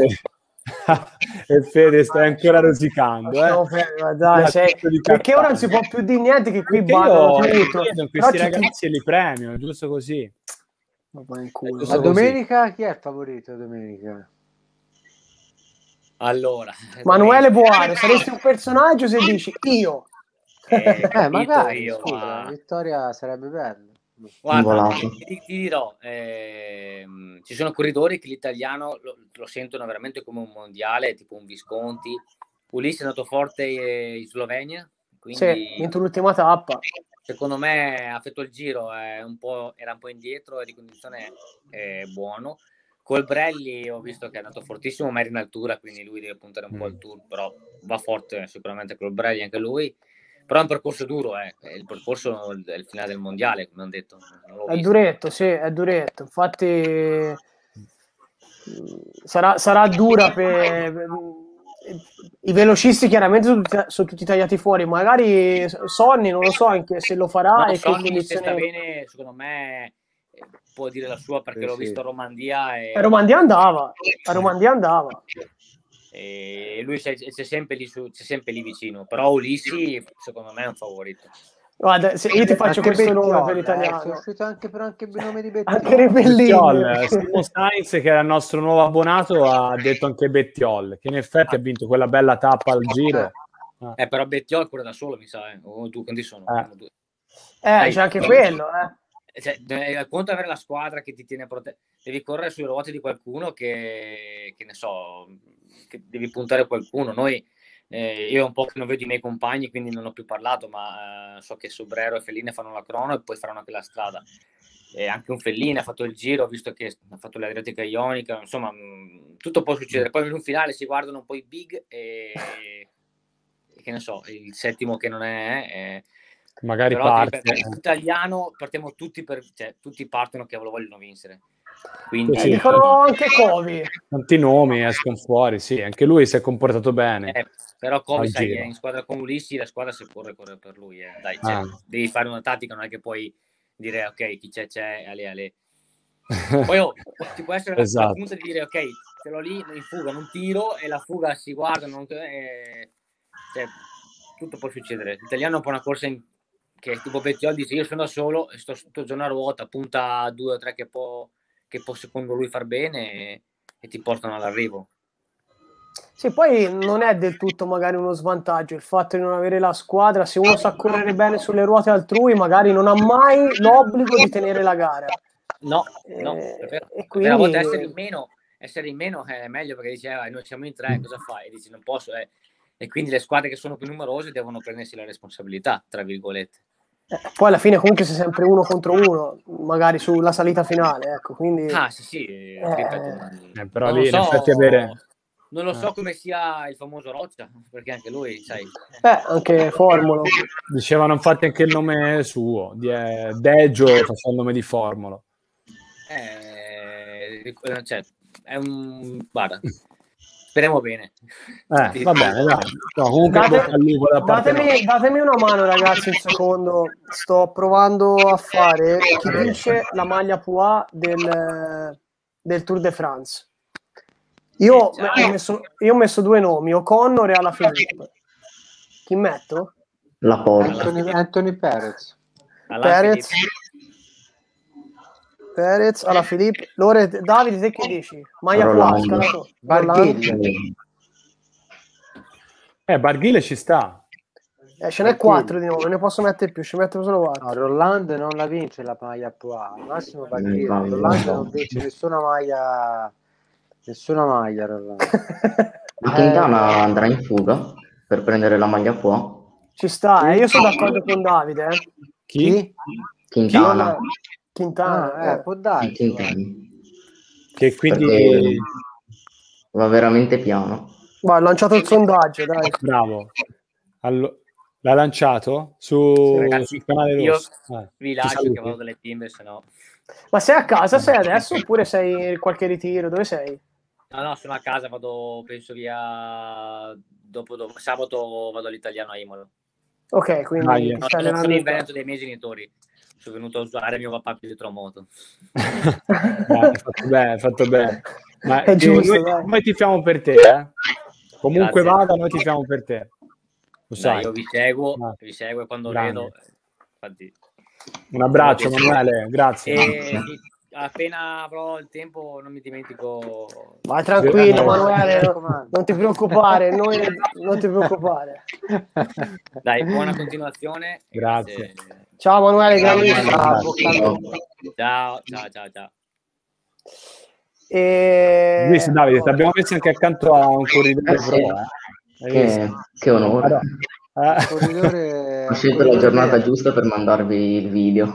e Fede stai ancora rosicando, perché ora non si può più dire niente, che qui battono tutto. Questi ragazzi li premio, giusto così. La domenica chi è il favorito domenica? Allora, Manuele Boaro, saresti un personaggio se dici io. Magari io, scusa, la vittoria sarebbe bella. Guarda, ti dirò, ci sono corridori che l'italiano lo sentono veramente come un mondiale, tipo un Visconti. Ulisse è andato forte in Slovenia, quindi ha vinto l'ultima tappa. Secondo me ha fatto il giro, era un po' indietro e di condizione buono. Colbrelli ho visto che è andato fortissimo, ma era in altura, quindi lui deve puntare un po' al tour, però va forte sicuramente Colbrelli anche lui. Però è un percorso duro, il percorso è il finale del mondiale, come hanno detto. È duretto, è duretto. Infatti sarà dura per i velocisti, chiaramente sono tutti tagliati fuori. Magari Sonny, non lo so anche se lo farà. No, Sonny se sta bene, secondo me può dire la sua, perché l'ho visto a Romandia. A Romandia andava. E lui c'è sempre lì vicino, però Ulissi secondo me è un favorito. Guarda, se io ti faccio questo nome per l'italiano, è uscito anche il nome di Bettiol. Anche Bettiol. Simo Sainz, che era il nostro nuovo abbonato, ha detto anche Bettiol, che in effetti ha vinto quella bella tappa al giro. Però Bettiol corre da solo, mi sa, o tu quanti sono? C'è anche quello, conto avere la squadra che ti tiene devi correre sulle ruote di qualcuno che ne so, che devi puntare qualcuno. Io un po' che non vedo i miei compagni, quindi non ho più parlato, ma so che Sobrero e Fellini fanno la crono e poi faranno anche la strada. E anche un Fellini ha fatto il giro, visto che ha fatto l'Adriatica Ionica, insomma tutto può succedere. Poi in un finale si guardano un po' i big e che ne so, il settimo che non è magari però parte. Italiano partiamo tutti tutti partono che vogliono vincere. Quindi dicono anche Covi. Tanti nomi escono fuori, sì, anche lui si è comportato bene. Però Covi sai, è in squadra con Ulissi, la squadra si corre per lui. Dai, devi fare una tattica, non è che puoi dire ok, chi c'è, ale. Poi ci può essere la punta di dire ok, ce l'ho lì in fuga, non tiro, e la fuga si guarda, tutto può succedere. L'italiano è un po' una corsa che tipo Bettiol dice io sono da solo e sto tutto il giorno a ruota, punta a 2 o 3 che può secondo lui far bene e ti portano all'arrivo. Sì, poi non è del tutto magari uno svantaggio il fatto di non avere la squadra. Se uno sa correre bene sulle ruote altrui, magari non ha mai l'obbligo di tenere la gara. No, e quindi a volte essere in meno è meglio, perché dici noi siamo in 3, cosa fai? E dici non posso, e quindi le squadre che sono più numerose devono prendersi la responsabilità, tra virgolette. Poi alla fine comunque sei sempre 1 contro 1, magari sulla salita finale, ecco, quindi però lì in effetti avere non lo so come sia il famoso Roccia, perché anche lui, sai, anche Formolo dicevano infatti anche il nome suo di Deggio, faceva il nome di Formolo, è un guarda, speriamo bene. Va bene, dai. No, comunque datemi una mano, ragazzi, un secondo. Sto provando a fare chi vince la maglia Pois del Tour de France. Io ho messo 2 nomi, O'Connor e Alaphilippe. Chi metto? Laporta. Anthony Perez. Perez, Alaphilippe. Davide, te che dici? Maia qua, Barghile. Barghile ci sta. Ce n'è 4 di nuovo, ne posso mettere più, ci metto solo 4. No, Roland non la vince la maglia qua, al massimo Barghile. Roland non vince nessuna maglia Roland. Ma Quintana andrà in fuga per prendere la maglia qua? Ci sta, io sono d'accordo con Davide. Chi? Quintana. Può darsi. Che quindi perché va veramente piano. Va, ho lanciato il sondaggio, dai. Bravo. L'ha lanciato sul canale rosso. Vi lascio che vado dalle team, se no. Ma sei a casa, sei adesso oppure sei in qualche ritiro? Dove sei? No, sono a casa, penso via dopo sabato vado all'Italiano a Imola. Ok, quindi sono in Veneto dei miei genitori. Sono venuto a usare mio papà più elettromoto. Fatto bene. Ma è giusto, noi tifiamo per te, Comunque vada, noi tifiamo per te. Lo sai. Io vi seguo quando vedo. Infatti, un abbraccio, Manuele, grazie. E appena avrò il tempo non mi dimentico. Vai tranquillo, Manuele, non ti preoccupare, non ti preoccupare. Dai, buona continuazione. Grazie. Ciao Manuele, ciao. Visto, Davide, ti abbiamo messo anche accanto a un corridore. Che onore. Ho scelto la giornata giusta per mandarvi il video.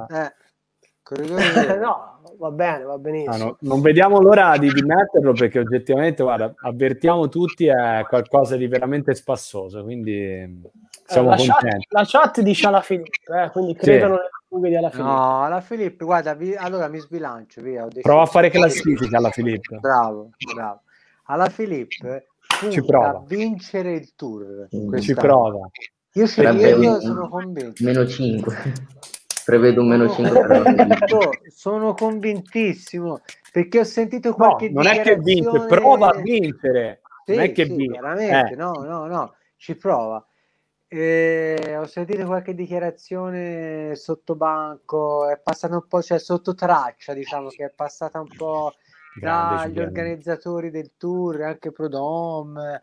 No, va bene, va benissimo. Non vediamo l'ora di metterlo, perché oggettivamente, guarda, avvertiamo tutti, è qualcosa di veramente spassoso, quindi siamo contenti. La chat dice Alaphilippe, quindi credono nelle fughe di Alaphilippe. No, Alaphilippe, guarda, allora mi sbilancio, via. Prova a fare classifica Alaphilippe. Bravo. Alaphilippe punta a vincere il Tour. Ci prova. Io sono convinto. Meno 5. Prevedo un meno 5. Sono convintissimo, perché ho sentito qualche non è che vince, prova a vincere. Non è che vince. Veramente, no, ci prova. Ho sentito qualche dichiarazione sotto banco, è passata un po', cioè sotto traccia, diciamo che è passata un po' dagli organizzatori del Tour, anche Prud'Homme,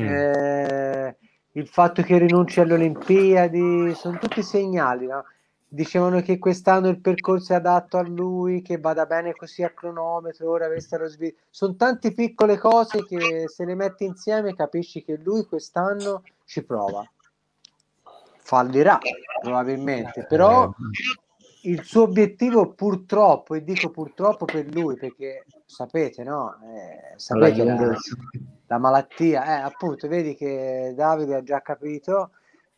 il fatto che rinunci alle Olimpiadi, sono tutti segnali, no? Dicevano che quest'anno il percorso è adatto a lui, che vada bene così a cronometro, ora sono tante piccole cose che se le metti insieme capisci che lui quest'anno ci prova. Fallirà probabilmente, però il suo obiettivo purtroppo, e dico purtroppo per lui, perché sapete, no? Sapete la malattia, appunto, vedi che Davide ha già capito,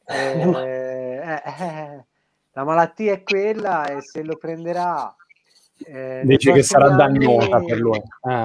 la malattia è quella, e se lo prenderà dice che sarà dannosa per lui.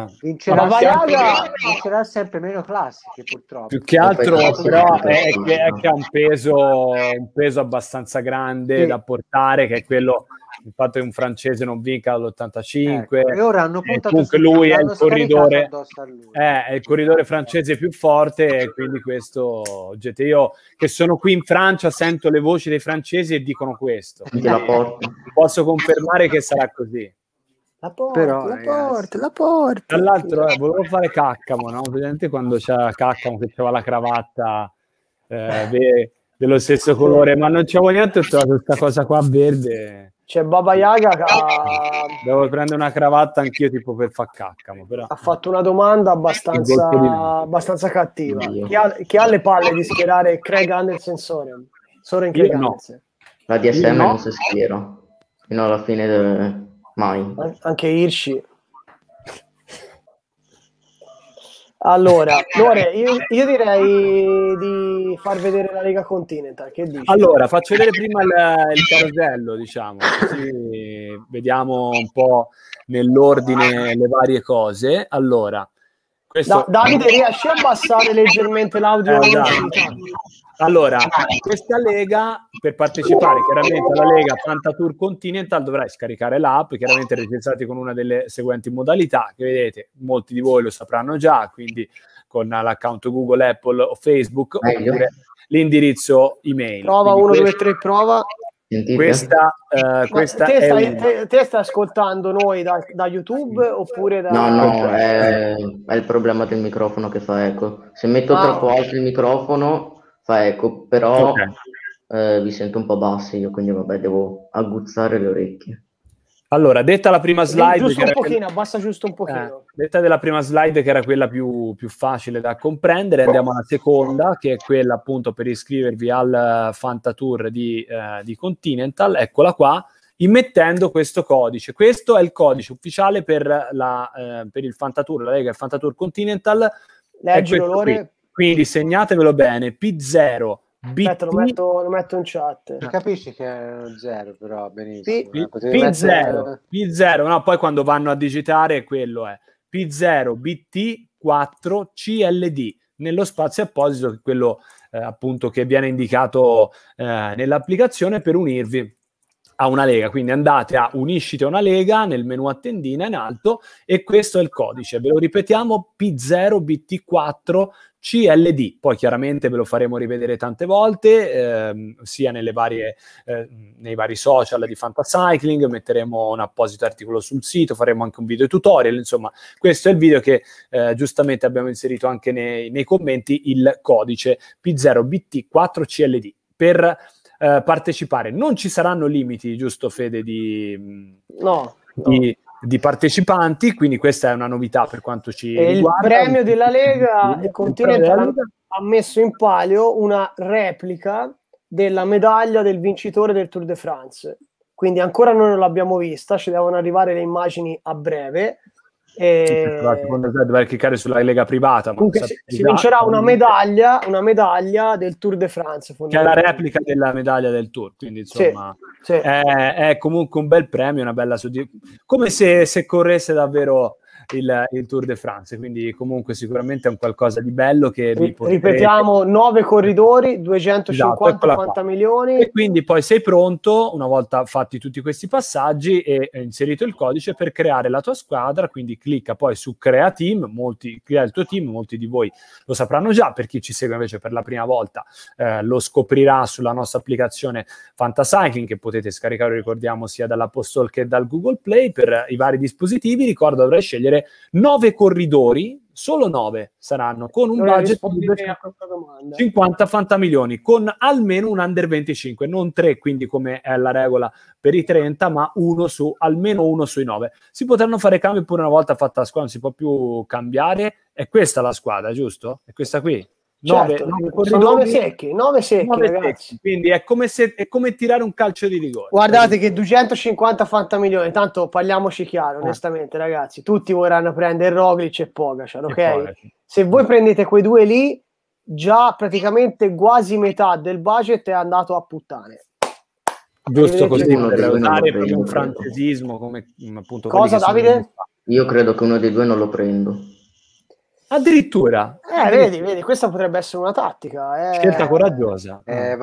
Vincerà sempre meno classiche, purtroppo. Più che altro però è che ha un peso abbastanza grande da portare, che è quello, il fatto che un francese non vinca dall'85. E ora hanno puntato comunque lui è il corridore francese più forte, e quindi questo io che sono qui in Francia sento le voci dei francesi e dicono questo. Posso confermare che sarà così. La porta. Tra l'altro volevo fare Caccamo, no? Vedete quando c'è Caccamo che aveva la cravatta dello stesso colore, ma non c'avevo niente, ho trovato questa cosa qua verde. C'è Baba Yaga devo prendere una cravatta anch'io, tipo per far Caccamo, però ha fatto una domanda abbastanza cattiva. Chi ha le palle di schierare Craig Anderson Soren Craig Anderson? La DSM non si schiera fino alla fine mai. Anche Hirschi. Allora, io direi di far vedere la Lega Continental. Che dici? Allora, faccio vedere prima il carosello, diciamo, così vediamo un po' nell'ordine le varie cose. Allora, Davide, riesci a abbassare leggermente l'audio? Allora, questa Lega per partecipare chiaramente alla Lega Fantour Continental dovrai scaricare l'app, chiaramente registrati con una delle seguenti modalità che vedete, molti di voi lo sapranno già, quindi con l'account Google, Apple o Facebook, oppure l'indirizzo email. Prova 1, 2, 3, prova. Questa te stai ascoltando noi da YouTube oppure da... No, è il problema del microfono che fa eco. Se metto troppo alto il microfono fa eco, però vi sento un po' bassi io, quindi vabbè, devo aguzzare le orecchie. Allora, detta la prima slide, giusto un pochino, abbassa giusto un pochino. Detta della prima slide, che era quella più facile da comprendere, andiamo alla seconda, che è quella appunto per iscrivervi al Fantour di Continental. Eccola qua, immettendo questo codice. Questo è il codice ufficiale per il Fantour, la Lega Fantour Continental. Leggi l'olore. Quindi segnatevelo bene, P0. Aspetta, lo metto in chat. Capisci che è 0, però benissimo. P0, no, poi quando vanno a digitare quello è P0 BT4 CLD nello spazio apposito, che è quello appunto che viene indicato nell'applicazione per unirvi a una lega. Quindi andate a unisciti a una lega nel menu a tendina in alto e questo è il codice, ve lo ripetiamo, P0 BT4 CLD. Poi chiaramente ve lo faremo rivedere tante volte, sia nei vari social di Fantacycling, metteremo un apposito articolo sul sito, faremo anche un video tutorial, insomma questo è il video che giustamente abbiamo inserito anche nei commenti, il codice P0 BT4 CLD per partecipare. Non ci saranno limiti, giusto Fede, di partecipanti, quindi questa è una novità per quanto ci riguarda. Il premio della Lega Continental ha messo in palio una replica della medaglia del vincitore del Tour de France, quindi ancora noi non l'abbiamo vista, ci devono arrivare le immagini a breve. Dovrei cliccare sulla Lega privata, ma si vincerà una medaglia del Tour de France, che è la replica della medaglia del Tour, quindi insomma sì. È comunque un bel premio, una bella come se corresse davvero il Tour de France, quindi comunque sicuramente è un qualcosa di bello che vi ripetiamo, 9 corridori, 250 milioni, e quindi poi sei pronto, una volta fatti tutti questi passaggi e inserito il codice, per creare la tua squadra. Quindi clicca poi su crea team, crea il tuo team, molti di voi lo sapranno già, per chi ci segue invece per la prima volta lo scoprirà sulla nostra applicazione Fantacycling, che potete scaricare, ricordiamo, sia dall'App Store che dal Google Play per i vari dispositivi. Ricordo, dovrai scegliere 9 corridori, solo 9 saranno, con un budget di 250 fantamilioni, con almeno un under 25, non 3, quindi come è la regola per i 30, ma almeno uno sui 9. Si potranno fare cambi pure una volta fatta la squadra, non si può più cambiare. È questa la squadra, giusto? È questa qui? 9 secchi, ragazzi. Quindi è come tirare un calcio di rigore. Guardate che 250 fantamilioni, tanto parliamoci chiaro, onestamente, ragazzi, tutti vorranno prendere Roglic e Pogacar, ok? Se voi prendete quei due lì, già praticamente quasi metà del budget è andato a puttane. Giusto così, per usare proprio un francesismo come appunto. Cosa, Davide? Io credo che uno dei due non lo prendo. Addirittura. Vedi, questa potrebbe essere una tattica. Scelta coraggiosa.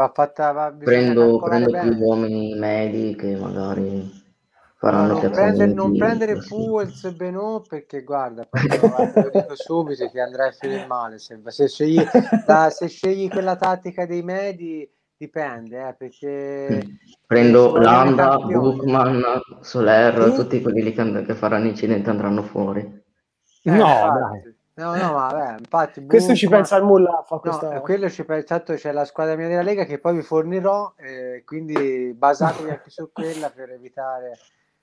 Prendo più uomini medi che magari faranno non prendere Puels e Benoît, perché guarda, lo dico subito che andrai a finire male. Se scegli quella tattica dei medi, dipende, perché prendo Landa, Buchmann, Soler, tutti quelli lì che faranno incidente andranno fuori. Dai. No, vabbè, infatti questo ci pensa il Mullaffa. Quello ci pensa, tanto c'è la squadra mia della Lega che poi vi fornirò, quindi basatevi anche su quella per evitare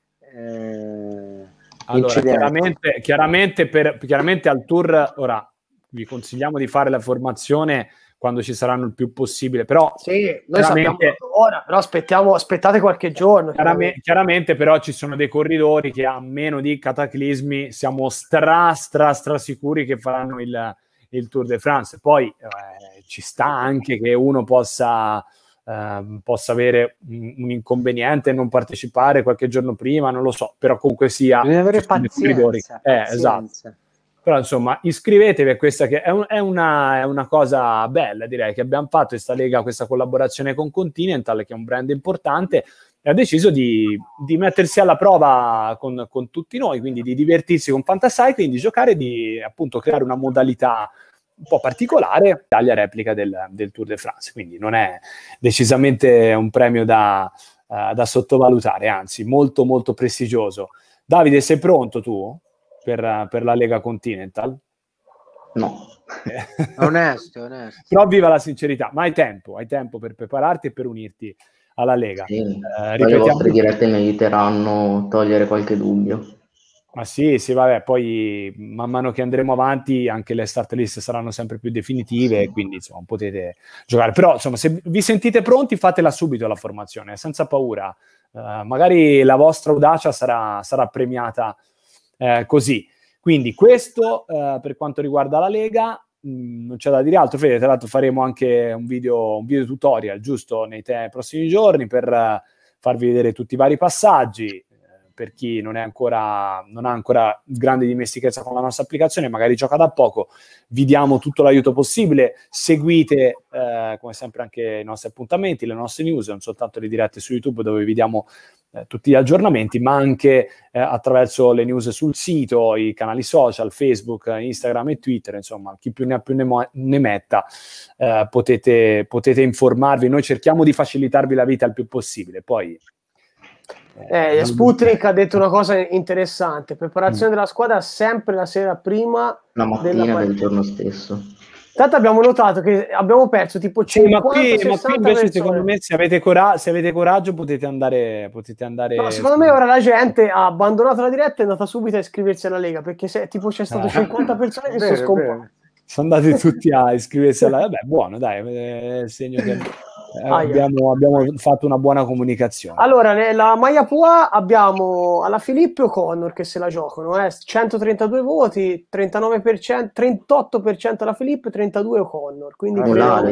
chiaramente al Tour ora vi consigliamo di fare la formazione quando ci saranno il più possibile, però sì, noi sappiamo ora, però aspettate qualche giorno. Chiaramente però ci sono dei corridori che, a meno di cataclismi, siamo stra sicuri che faranno il Tour de France. Poi ci sta anche che uno possa avere un inconveniente e non partecipare qualche giorno prima, non lo so, però comunque sia bisogna avere pazienza. Esatto. Però insomma iscrivetevi a questa che è una cosa bella, direi, che abbiamo fatto questa lega, questa collaborazione con Continental, che è un brand importante, e ha deciso di mettersi alla prova con tutti noi, quindi di divertirsi con Fantasy, di giocare, di appunto creare una modalità un po' particolare, Italia replica del Tour de France, quindi non è decisamente un premio da sottovalutare, anzi molto molto prestigioso. Davide, sei pronto tu per la Lega Continental? No. Onesto. Però viva la sincerità, ma hai tempo per prepararti e per unirti alla Lega. Sì, le vostre dirette mi aiuteranno a togliere qualche dubbio. Ma sì, vabbè, poi man mano che andremo avanti anche le start list saranno sempre più definitive, quindi insomma potete giocare. Però insomma, se vi sentite pronti, fatela subito la formazione, senza paura. Magari la vostra audacia sarà premiata così. Quindi questo per quanto riguarda la Lega. Non c'è da dire altro. Fede, tra l'altro faremo anche un video tutorial giusto nei prossimi giorni per farvi vedere tutti i vari passaggi. Per chi non ha ancora grande dimestichezza con la nostra applicazione, magari gioca da poco, vi diamo tutto l'aiuto possibile. Seguite come sempre anche i nostri appuntamenti, le nostre news, non soltanto le dirette su YouTube dove vi diamo tutti gli aggiornamenti, ma anche attraverso le news sul sito, i canali social, Facebook, Instagram e Twitter. Insomma, chi più ne ha più ne metta, potete informarvi. Noi cerchiamo di facilitarvi la vita il più possibile. Poi Sputnik ha detto una cosa interessante: preparazione della squadra sempre la sera prima, la mattina del giorno stesso. Tanto abbiamo notato che abbiamo perso tipo 50, ma qui invece persone. Secondo me se avete coraggio potete andare no, secondo me ora la gente ha abbandonato la diretta e è andata subito a iscriversi alla Lega, perché tipo c'è stato 50 persone che sono scomparse. Sono andati tutti a iscriversi alla Lega. Vabbè, buono, dai, è il segno che abbiamo fatto una buona comunicazione. Allora, nella maglia Pua abbiamo alla Filippi O'Connor che se la giocano, 132 voti, 39%, 38% alla Filippi, 32 O'Connor. Quindi alla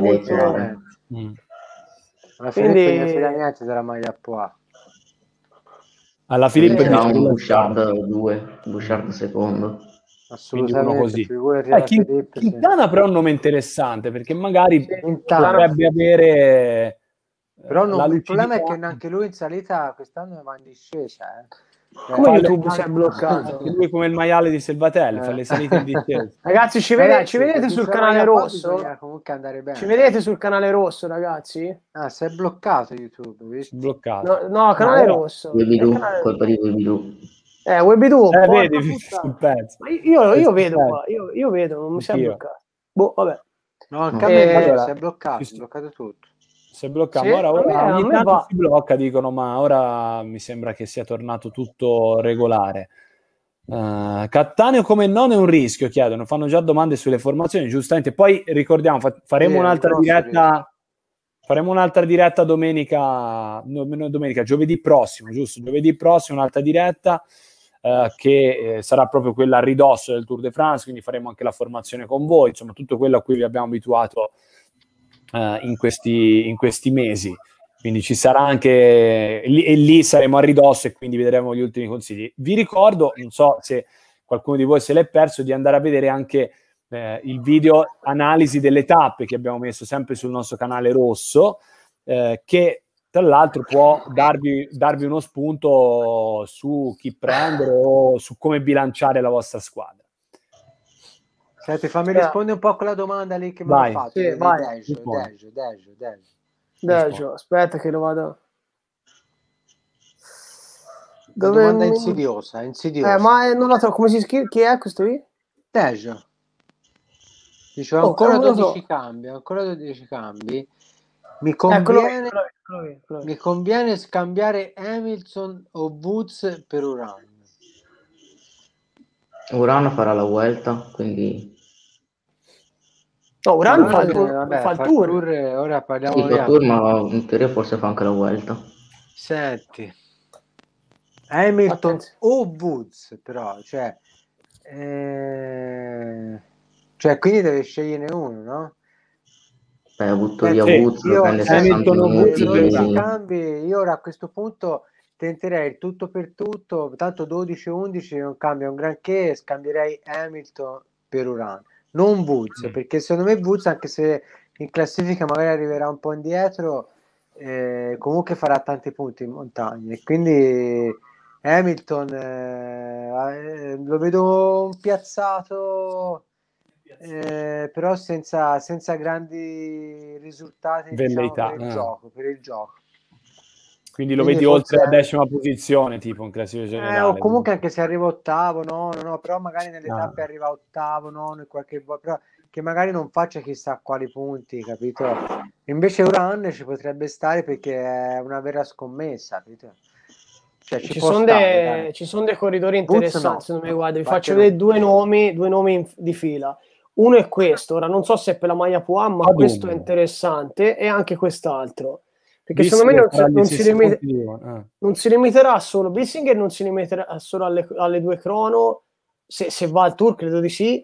Filippi non frega niente della maglia Pua. Alla Filippi c'era un Bouchard secondo. Assolutamente, così. Quintana però è un nome interessante, perché magari potrebbe avere però il problema è che neanche lui in salita quest'anno va in discesa. Come YouTube si è bloccato? Lui come il maiale di Selvatelli fa le salite in discesa. Ragazzi, ci vedete sul canale rosso? Comunque andare bene. Ci vedete sul canale rosso, ragazzi? Si è bloccato YouTube, visto? Bloccato. No, canale rosso. Colpa di Webidoo. Webidoo. Vedi sul pezzo. Io vedo qua, io vedo, non mi si è bloccato. Boh, vabbè. No, il camera si è bloccato, si è bloccato tutto. Si è bloccato. Sì, ora ogni tanto si blocca, dicono, ma ora mi sembra che sia tornato tutto regolare. Cattaneo come non è un rischio, chiedono, fanno già domande sulle formazioni, giustamente. Poi ricordiamo, faremo un'altra diretta. Faremo un'altra diretta domenica, giovedì prossimo, giusto? Giovedì prossimo un'altra diretta che sarà proprio quella a ridosso del Tour de France, quindi faremo anche la formazione con voi, insomma tutto quello a cui vi abbiamo abituato in questi mesi. Quindi ci sarà anche, e lì saremo a ridosso e quindi vedremo gli ultimi consigli. Vi ricordo, non so se qualcuno di voi se l'è perso, di andare a vedere anche il video analisi delle tappe che abbiamo messo sempre sul nostro canale rosso, che tra l'altro può darvi uno spunto su chi prendere o su come bilanciare la vostra squadra. Senti, fammi rispondere un po' a quella domanda lì che mi hanno fatto. Sì, Deggio, aspetta che lo vado. Domanda insidiosa. Ma non la trovo, come si scrive? Chi è questo qui? Deggio. Dice ancora 12 cambi. Mi conviene scambiare Hamilton o Woods per Uran. Uran farà la Vuelta, quindi Uran fa il tour. Ora parliamo fa tour, ma in teoria forse fa anche la Vuelta. Senti, Hamilton o Woods, però quindi deve scegliere uno, no? Butto via Woods, prende 60 minuti. Cambi, io ora a questo punto tenterei il tutto per tutto, tanto 12-11 non cambia un granché, scambierei Hamilton per Uran, non Woods, perché secondo me Woods, anche se in classifica magari arriverà un po' indietro, comunque farà tanti punti in montagna, e quindi Hamilton lo vedo un piazzato, però senza grandi risultati, diciamo, per il gioco. Quindi lo vedi oltre la 10ª posizione, tipo in classifica generale. O comunque anche se arriva ottavo, no, però magari nelle tappe arriva ottavo, no, qualche volta, però che magari non faccia chissà quali punti, capito? Invece Uran ci potrebbe stare perché è una vera scommessa, capito? Cioè, ci sono dei corridori interessanti, secondo me. Guarda, vi faccio vedere due nomi di fila. Uno è questo, ora non so se per la maglia Puan, ma questo è interessante, e anche quest'altro. Perché secondo me non si limiterà solo, Bissinger non si limiterà solo alle 2 crono, se va al Tour credo di sì,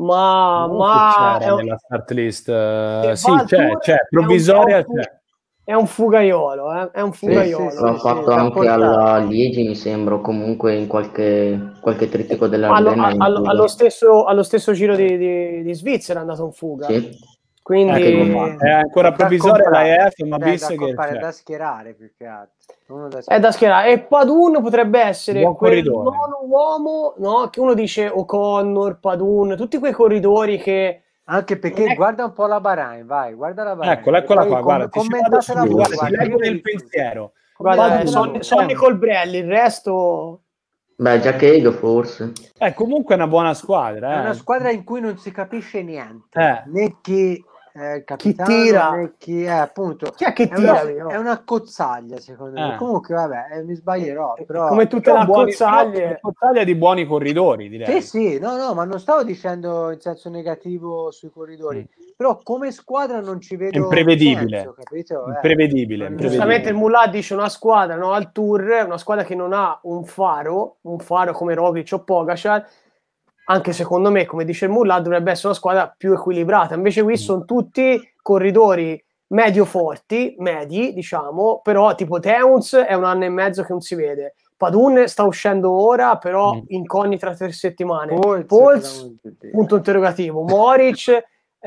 ma c'era nella start list, sì, c'è, provvisoria c'è. È un fugaiolo, è un fugaiolo. Sì, l'ha fatto anche alla Liegi, mi sembra, comunque in qualche trittico dell'Ardenne. Allo stesso giro di Svizzera è andato in fuga. Sì. Quindi è ancora provvisoria l'AEF, ma è da schierare più che altro. È da schierare. E Padun potrebbe essere quel nono uomo, no? Che uno dice O'Connor, Padun, tutti quei corridori che... Anche perché guarda un po' la Bahrain, vai, guarda la Bahrain. Eccola qua, guarda, commentatela voi, leggo nel pensiero. Guarda, Sonny Colbrelli, il resto... Beh, già che forse. Comunque è una buona squadra. È una squadra in cui non si capisce niente. Né chi capitano, chi tira, né chi appunto. Chi è che tira? È una cozzaglia, secondo me. Comunque, vabbè, mi sbaglierò. Però, come tutte le cozzaglie. Cozzaglia di buoni corridori, direi. Sì, no, ma non stavo dicendo in senso negativo sui corridori. Però come squadra non ci vedo imprevedibile, senso, capito? Imprevedibile. Giustamente il Mullah dice una squadra, no, al Tour, una squadra che non ha un faro come Roglic o Pogacar. Anche secondo me, come dice il Mullah, dovrebbe essere una squadra più equilibrata. Invece qui sono tutti corridori medio forti, medi, diciamo, però tipo Teuns è 1 anno e mezzo che non si vede. Padun sta uscendo ora, però incognita tra 3 settimane. Pols, punto interrogativo. Moric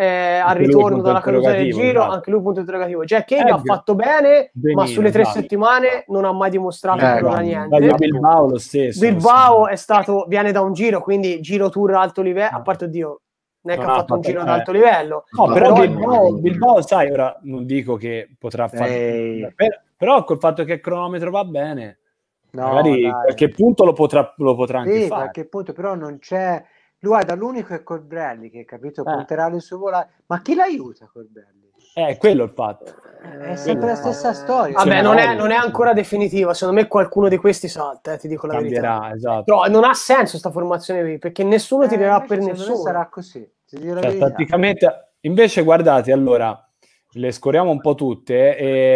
al ritorno dalla caduta del giro, anche lui punto interrogativo. Jack Haig ha fatto bene, ma sulle 3 settimane non ha mai dimostrato che non ha niente. Bilbao lo stesso. Bilbao viene da un giro, quindi giro Tour alto livello, a parte Dio, non è che ha fatto un giro ad alto livello. No, però Bilbao, sai, ora non dico che potrà fare, però col fatto che il cronometro va bene, magari qualche punto lo potrà anche fare. Qualche punto, però non c'è. Guarda, l'unico è Colbrelli che, capito, punterà le sue volate. Ma chi l'aiuta Colbrelli? Quello è il fatto. È sempre la stessa storia. Vabbè, non è ancora definitiva. Secondo me qualcuno di questi salta, ti dico la verità. Esatto. Però non ha senso sta formazione qui, perché nessuno tirerà per nessuno. Sarà così. Tatticamente, invece, guardate, allora, le scorriamo un po' tutte,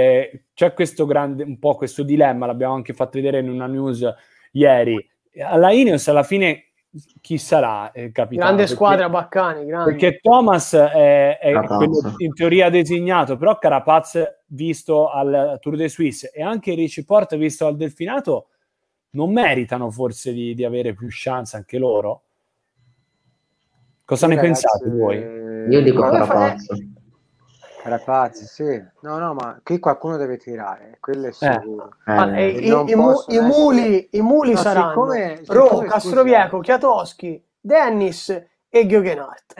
e c'è questo questo dilemma, l'abbiamo anche fatto vedere in una news ieri. Alla Ineos alla fine chi sarà il capitano? Grande squadra, Baccani, grande. Perché Thomas è quello in teoria designato, però Carapaz visto al Tour de Suisse e anche Richie Porte visto al Delfinato non meritano forse di avere più chance anche loro? Cosa ne pensate voi? Io dico Carapaz, sì. No, ma qui qualcuno deve tirare, quello è sicuro. I muli saranno Castrovieco, Chiatoschi, Dennis e Giogenhardt.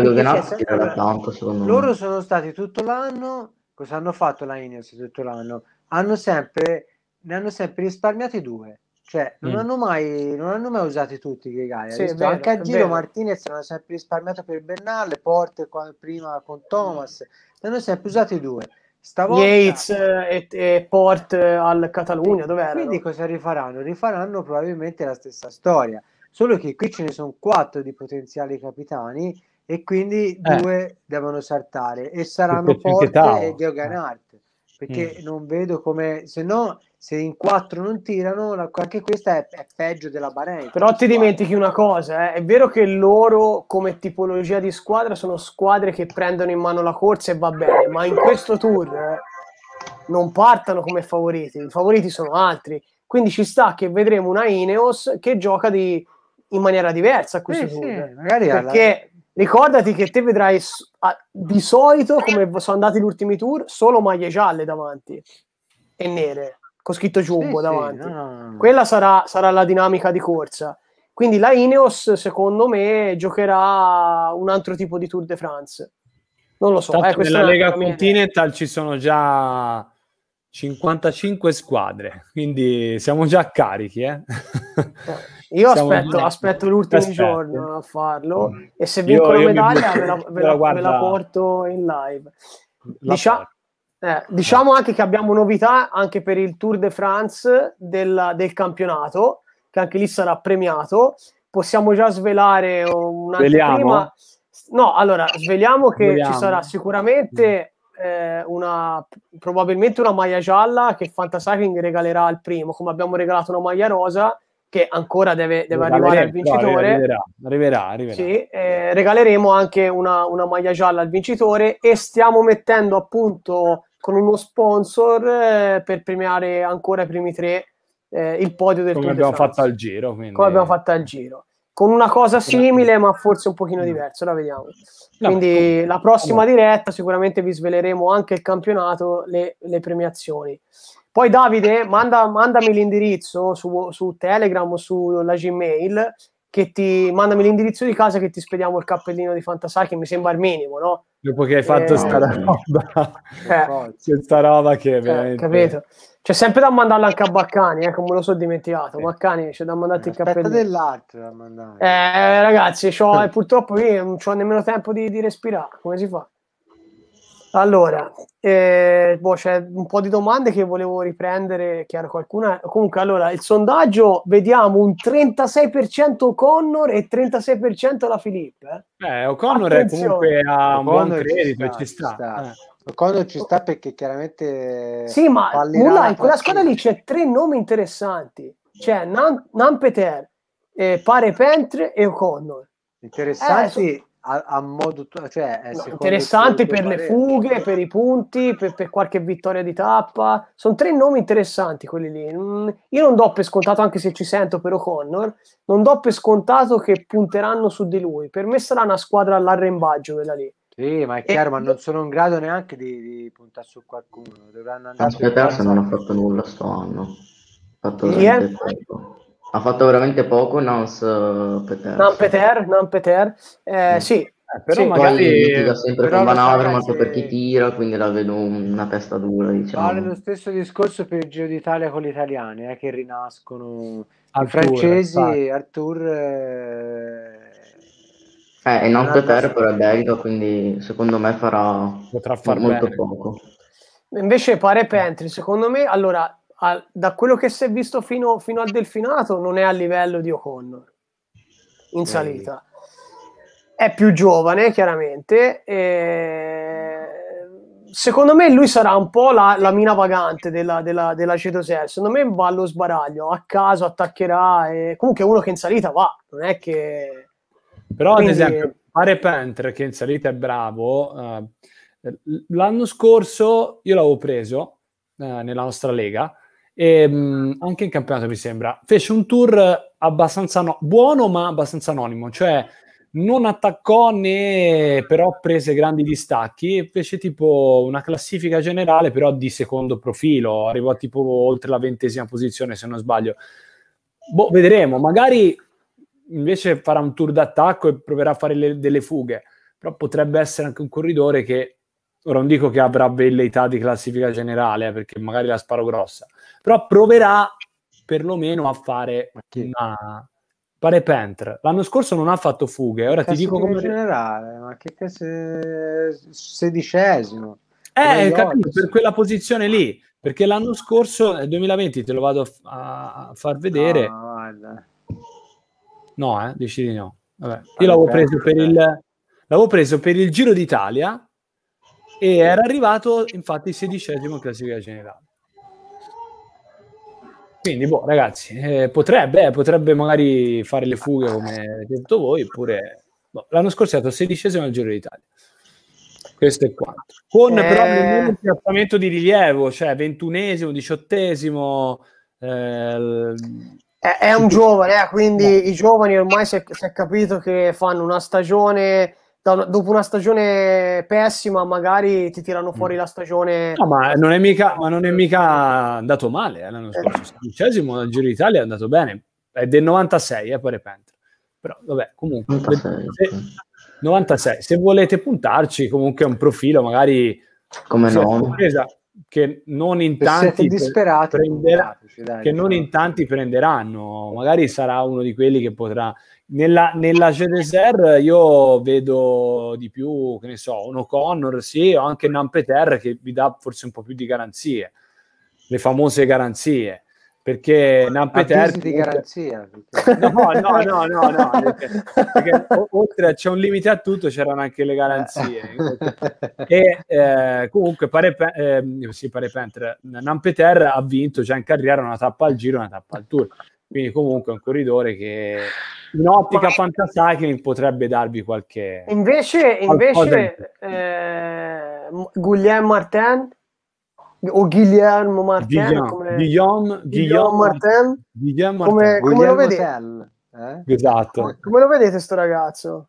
Loro sono stati tutto l'anno. Cosa hanno fatto la Ineos tutto l'anno? Ne hanno sempre risparmiati 2. Cioè, non hanno mai usati tutti i gare. Sì, anche a Giro Martinez hanno sempre risparmiato per Bernal, Porte prima con Thomas, ne hanno sempre usati 2. Stavolta Yates e Port al Catalunya, dov'era? Quindi cosa rifaranno? Rifaranno probabilmente la stessa storia, solo che qui ce ne sono 4 di potenziali capitani e quindi 2 devono saltare e saranno Porte e Giogenhardt, perché non vedo come, se in 4 non tirano, anche questa è peggio della Bahrain. Però ti dimentichi una cosa, è vero che loro come tipologia di squadra sono squadre che prendono in mano la corsa e va bene, ma in questo tour non partano come favoriti, i favoriti sono altri. quindi ci sta che vedremo una Ineos che gioca in maniera diversa a questo punto, magari perché ricordati che te vedrai di solito, come sono andati gli ultimi tour, solo maglie gialle davanti e nere con scritto Jumbo davanti. No. Quella sarà la dinamica di corsa. Quindi la Ineos, secondo me, giocherà un altro tipo di Tour de France. Non lo so. Nella Lega Continental ci sono già 55 squadre, quindi siamo già carichi. Io aspetto l'ultimo giorno a farlo, e se vinco la medaglia ve la porto in live. Diciamo anche che abbiamo novità anche per il Tour de France del campionato, che anche lì sarà premiato. Possiamo già svelare un'anteprima. No, allora, sveliamo che ci sarà sicuramente probabilmente una maglia gialla che Fantacycling regalerà al primo, come abbiamo regalato una maglia rosa che ancora deve arrivare al vincitore. Arriverà. Sì, regaleremo anche una maglia gialla al vincitore, e stiamo mettendo appunto con uno sponsor per premiare ancora i primi tre il podio del Tour de France. Fatto al Giro, come abbiamo fatto al Giro, con una cosa simile ma forse un pochino diverso, ora vediamo. Quindi la prossima diretta sicuramente vi sveleremo anche il campionato, le premiazioni. Poi Davide, mandami l'indirizzo su Telegram o sulla Gmail, mandami l'indirizzo di casa, che ti spediamo il cappellino di Fantasy, che mi sembra il minimo, no? Dopo che hai fatto sta roba che veramente... capito? C'è sempre da mandarla anche a Baccani, come lo so dimenticato. Baccani, c'è da mandarti il cappellino. Dell'altro da mandare. Ragazzi, purtroppo io non ho nemmeno tempo di respirare. Come si fa? Allora, c'è un po' di domande che volevo riprendere, chiaro, qualcuna. Comunque, allora, il sondaggio, vediamo un 36% O'Connor e 36% la Philippe. O'Connor comunque ha un buon credito, ci sta. O'Connor ci sta perché chiaramente... Sì, ma in quella squadra lì c'è 3 nomi interessanti. C'è Nampeter, Pare Pentre e O'Connor. Interessanti... a modo, cioè, interessanti per le fughe, per i punti, per qualche vittoria di tappa. Sono 3 nomi interessanti quelli lì. Io non do per scontato, anche se ci sento per O'Connor, non do per scontato che punteranno su di lui. Per me sarà una squadra all'arrembaggio quella lì. Sì, ma è chiaro, ma non sono in grado neanche di puntare su qualcuno. Dovranno andare Aspetta, non ha fatto nulla sto anno. Ha fatto veramente poco Nampeter. Sì. Però magari litiga sempre con Van Avermaet per chi tira, quindi la vedo una testa dura, diciamo. Vale lo stesso discorso per il Giro d'Italia con gli italiani, che rinascono. I francesi, Arthur... e Nampeter però è belga, quindi secondo me potrà far molto poco. Invece Pare Pentri, secondo me, allora, da quello che si è visto fino al Delfinato, non è a livello di O'Connor in salita. È più giovane, chiaramente. Secondo me lui sarà un po' la mina vagante della Cetosel. Secondo me va allo sbaraglio, a caso attaccherà. Comunque è uno che in salita va, non è che... Però ad esempio Pare Pentre, che in salita è bravo, l'anno scorso io l'avevo preso nella nostra lega, e anche in campionato mi sembra fece un tour abbastanza buono, ma abbastanza anonimo, cioè non attaccò né però prese grandi distacchi, fece tipo una classifica generale però di secondo profilo, arrivò tipo oltre la 20ª posizione se non sbaglio. Vedremo, magari invece farà un tour d'attacco e proverà a fare delle fughe, però potrebbe essere anche un corridore che, ora non dico che avrà velleità di classifica generale, perché magari la sparo grossa, però proverà perlomeno a fare una... Pare Pentre. L'anno scorso non ha fatto fughe, ora ti dico come... generale, ma che 16esimo. Capito, per quella posizione lì, perché l'anno scorso, nel 2020, te lo vado a far vedere. No, dici di no. Vabbè. Io l'avevo preso per il Giro d'Italia e era arrivato infatti 16esimo in classifica generale. Quindi, ragazzi, potrebbe magari fare le fughe come avete detto voi, oppure l'anno scorso è stato 16esimo al Giro d'Italia. Questo è quanto. Con però un piazzamento di rilievo, cioè 21esimo, 18esimo, È un giovane, quindi i giovani ormai si è capito che fanno una stagione, dopo una stagione pessima magari ti tirano fuori la stagione. No, ma non è mica andato male l'anno scorso. 16° al Giro d'Italia è andato bene, è del 96 pare Pentre. Però vabbè, comunque 96, se volete puntarci, comunque è un profilo magari come no, che non in tanti prenderanno, magari sarà uno di quelli che potrà nella GDSR. Io vedo di più, che ne so, un O'Connor, sì, o anche Nampeter, che vi dà forse un po' più di garanzie, le famose garanzie, perché Nampeter di garanzia perché oltre c'è un limite a tutto, c'erano anche le garanzie e comunque pare Pentre, Nampeter ha vinto già in carriera una tappa al Giro e una tappa al Tour, quindi comunque è un corridore che in ottica fantacycling potrebbe darvi qualche invece Guillaume Martin o Guillermo Martin, Guillaume Martin, come lo vedete? Esatto. Come lo vedete sto ragazzo?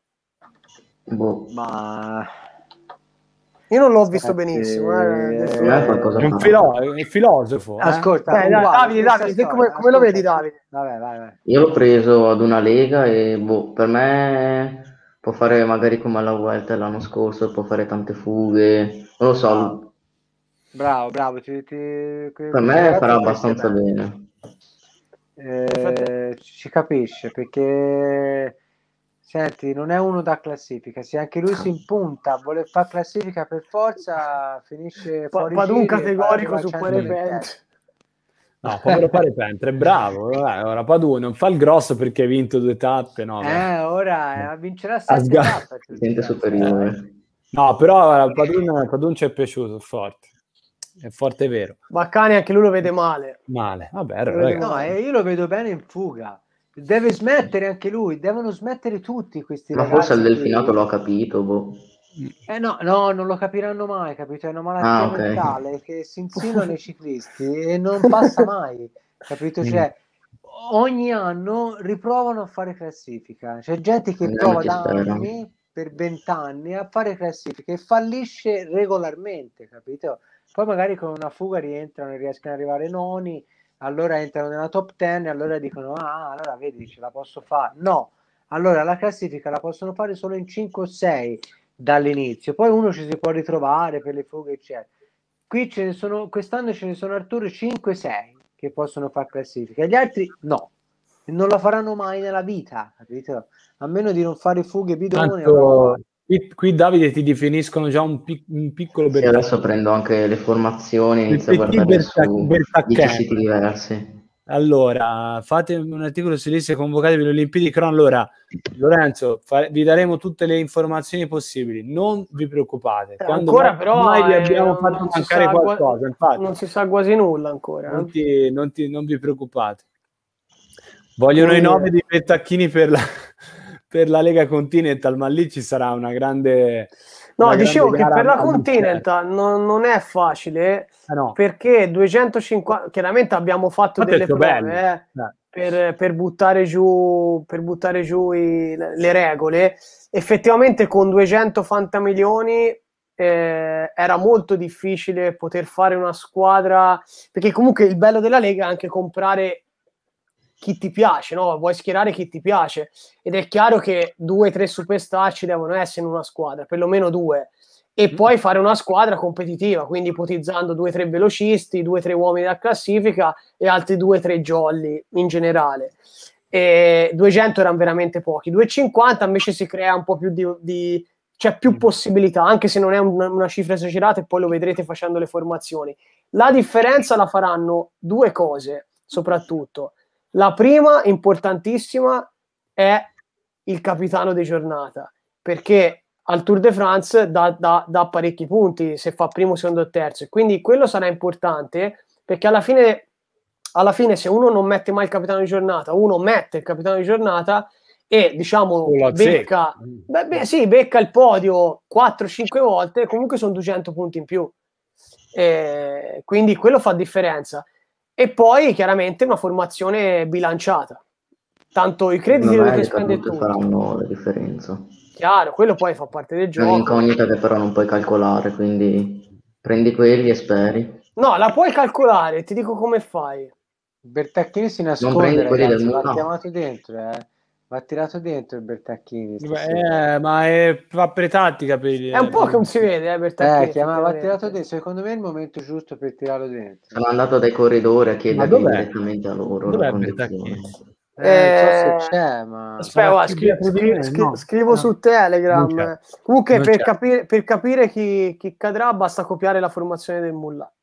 Ma io non l'ho visto benissimo. È un filosofo. Ascolta, Davide, te come lo vedi, Davide? Vai. Io l'ho preso ad una lega e per me può fare magari come alla Vuelta l'anno scorso, può fare tante fughe, non lo so. Bravo. Per me farà abbastanza bene. Ci capisce, perché senti, non è uno da classifica, se anche lui si impunta, vuole fare classifica per forza, finisce fuori. Vado un categorico su Pare Pentre. No, povero Pare Pentre, è bravo. Ora Padù non fa il grosso perché ha vinto 2 tappe. Ora vincerà 7 tappe. Si sente superiore. No, però Padun ci è piaciuto, forte. È forte, vero. Baccani anche lui lo vede male. Vabbè, no, io lo vedo bene in fuga. Deve smettere anche lui, devono smettere tutti questi ragazzi. Ma forse il Delfinato l'ho capito, no, non lo capiranno mai, capito? È una malattia mentale che si insinua nei ciclisti e non passa mai, capito? Cioè, ogni anno riprovano a fare classifica. C'è gente che prova da anni, per 20 anni, a fare classifica e fallisce regolarmente, capito? Poi magari con una fuga rientrano e riescono ad arrivare noni, allora entrano nella top 10 e allora dicono allora vedi, ce la posso fare. No, allora la classifica la possono fare solo in 5 o 6 dall'inizio, poi uno ci si può ritrovare per le fughe eccetera. Qui quest'anno ce ne sono Arturo 5-6 che possono fare classifica, gli altri no, non la faranno mai nella vita, capito? A meno di non fare fughe bidoni. Qui Davide ti definiscono già un piccolo Bertacchi. Adesso prendo anche le formazioni, inizio a guardare su 10 siti diversi. Allora, fate un articolo su liste, convocatevi le Olimpiadi Crono. Allora, Lorenzo, vi daremo tutte le informazioni possibili, non vi preoccupate. Quando ancora però mai vi abbiamo fatto mancare qualcosa, infatti. Non si sa quasi nulla ancora. Non vi preoccupate. Vogliono i nomi di Bertacchini per la Lega Continental, ma lì ci sarà una grande... No, dicevo che per la Continental non è facile, perché 250... Chiaramente abbiamo fatto delle prove per buttare giù le regole. Effettivamente con 200 fantamilioni era molto difficile poter fare una squadra, perché comunque il bello della Lega è anche comprare chi ti piace, no? Vuoi schierare chi ti piace, ed è chiaro che 2-3 superstar ci devono essere in una squadra, perlomeno 2, e poi fare una squadra competitiva, quindi ipotizzando 2-3 velocisti, 2-3 uomini da classifica e altri 2-3 jolly in generale. E 200 erano veramente pochi, 250 invece si crea un po' più c'è più possibilità, anche se non è una cifra esagerata, e poi lo vedrete facendo le formazioni. La differenza la faranno 2 cose, soprattutto. La prima, importantissima, è il capitano di giornata, perché al Tour de France dà parecchi punti se fa primo, secondo e terzo, e quindi quello sarà importante, perché alla fine se uno non mette mai il capitano di giornata, uno mette il capitano di giornata e diciamo becca il podio 4-5 volte, comunque sono 200 punti in più, quindi quello fa differenza. E poi chiaramente una formazione bilanciata. Tanto i crediti dovete spendere tutti. Faranno la differenza. Chiaro, quello poi fa parte del È gioco. un'incognita che però non puoi calcolare, quindi prendi quelli e speri. No, la puoi calcolare, ti dico come fai. Bertacchini si Non nasconde, prendi quelli ragazzi, del va Muro. chiamato dentro, va tirato dentro il Bertacchini. Ma fa pretanti i capelli. È un po' che non si vede, Bertacchini. Va tirato dentro. Secondo me è il momento giusto per tirarlo dentro. Sono andato dai corridori a chiedergli direttamente a loro dov'è la condizione. Non so se c'è, ma... Aspetta, scrivo su Telegram. Comunque per capire chi cadrà basta copiare la formazione del Mullah.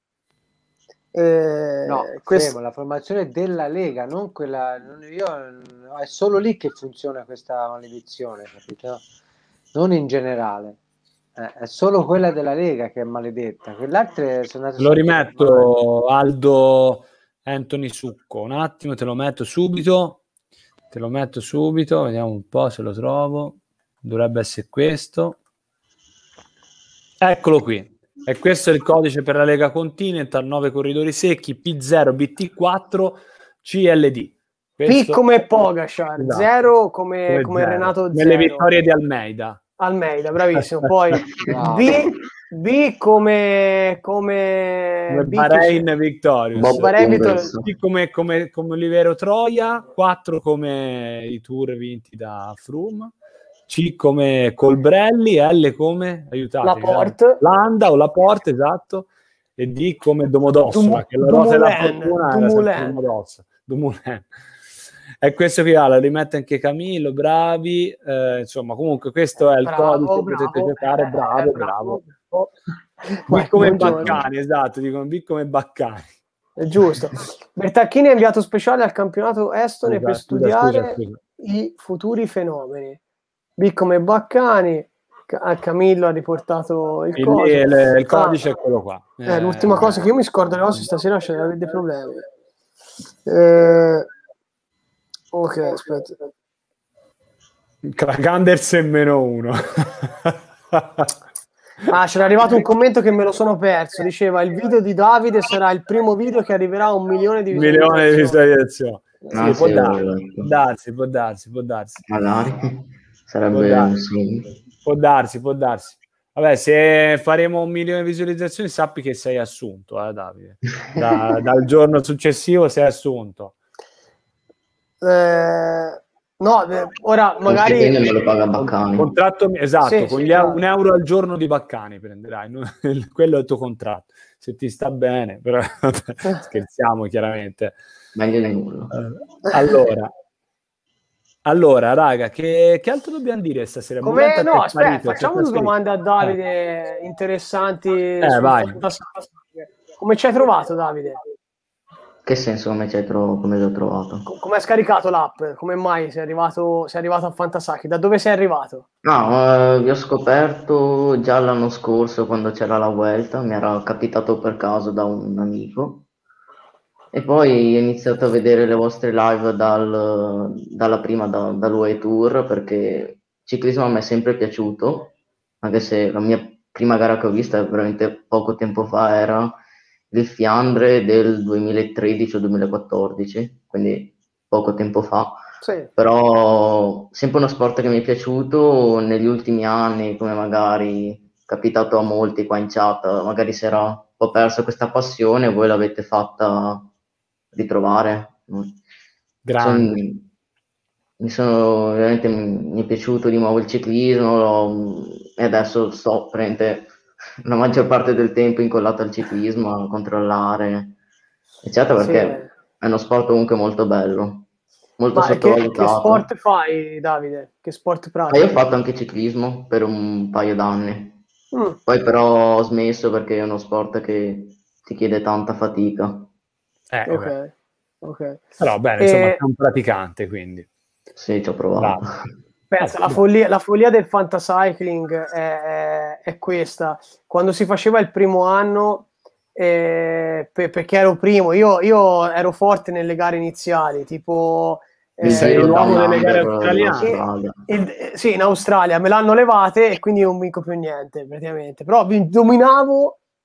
La formazione della Lega, non quella... è solo lì che funziona questa maledizione, capito? Non in generale. È solo quella della Lega che è maledetta. Quell'altra sono andate... Lo rimetto, Aldo Anthony Succo. Un attimo, te lo metto subito. Vediamo un po' se lo trovo. Dovrebbe essere questo. Eccolo qui. E questo è il codice per la Lega Continental, 9 corridori secchi, P0, BT4, CLD. P come Pogacar, esatto. 0 come Renato 0. Nelle vittorie di Almeida. Bravissimo. Poi B come Bahrain Victorious, B come Olivero Troia, 4 come i tour vinti da Froome, C come Colbrelli, L come Landa o Laporte, esatto, e D come Domodossola, che la ruota della fortuna era sempre Dumoulin. E questo qui la rimette anche Camillo, bravi, insomma, comunque questo è il codice che potete giocare, bravo. B come Baccani, esatto, dicono B come Baccani. È giusto. Bertacchini è inviato speciale al campionato estone per studiare i futuri fenomeni. B come Baccani, Camillo ha riportato il codice. Il codice è quello qua. L'ultima cosa che io mi scordo le cose stasera, ce ne avete problemi. Ok, aspetta. Kragandersen -1. C'era arrivato un commento che me lo sono perso. Diceva: il video di Davide sarà il primo video che arriverà a 1 milione di visualizzazioni. Sì, può darsi. Magari sarebbe può darsi. Vabbè, se faremo 1 milione di visualizzazioni, sappi che sei assunto, Davide. Dal giorno successivo sei assunto. Ora magari me lo paga Baccani. Contratto, esatto, con €1 al giorno di Baccani prenderai, quello è il tuo contratto, se ti sta bene, però scherziamo chiaramente. Meglio di nulla. Allora, raga, che altro dobbiamo dire stasera? Facciamo 2 domande a Davide interessanti. Vai. Come ci hai trovato, Davide? Che senso come l'ho trovato? Come hai scaricato l'app? Come mai sei arrivato a Fantasacchi? Da dove sei arrivato? No, vi ho scoperto già l'anno scorso quando c'era la Vuelta, mi era capitato per caso da un amico e poi ho iniziato a vedere le vostre live dalla prima, dall'UE Tour, perché il ciclismo a me è sempre piaciuto, anche se la mia prima gara che ho vista veramente poco tempo fa era il Fiandre del 2013 o 2014, quindi poco tempo fa. Sì. Però sempre uno sport che mi è piaciuto negli ultimi anni, come magari capitato a molti qua in chat, magari si era un po' persa questa passione, voi l'avete fatta ritrovare. Veramente mi è piaciuto di nuovo il ciclismo e adesso sto prendendo la maggior parte del tempo incollato al ciclismo, a controllare, eccetera, perché è uno sport comunque molto bello, molto sottovalutato. Che sport fai, Davide? Che sport pratichi? Io ho fatto anche ciclismo per un paio d'anni, poi però ho smesso perché è uno sport che ti chiede tanta fatica. Ok. Però bene, insomma, sei un praticante, quindi. Sì, ci ho provato. Pensa, la follia del fantacycling è questa. Quando si faceva il primo anno, perché ero primo, io ero forte nelle gare iniziali, tipo sei l'uomo delle gare australiane. In Australia me l'hanno levate e quindi non vinco più niente praticamente, però dominavo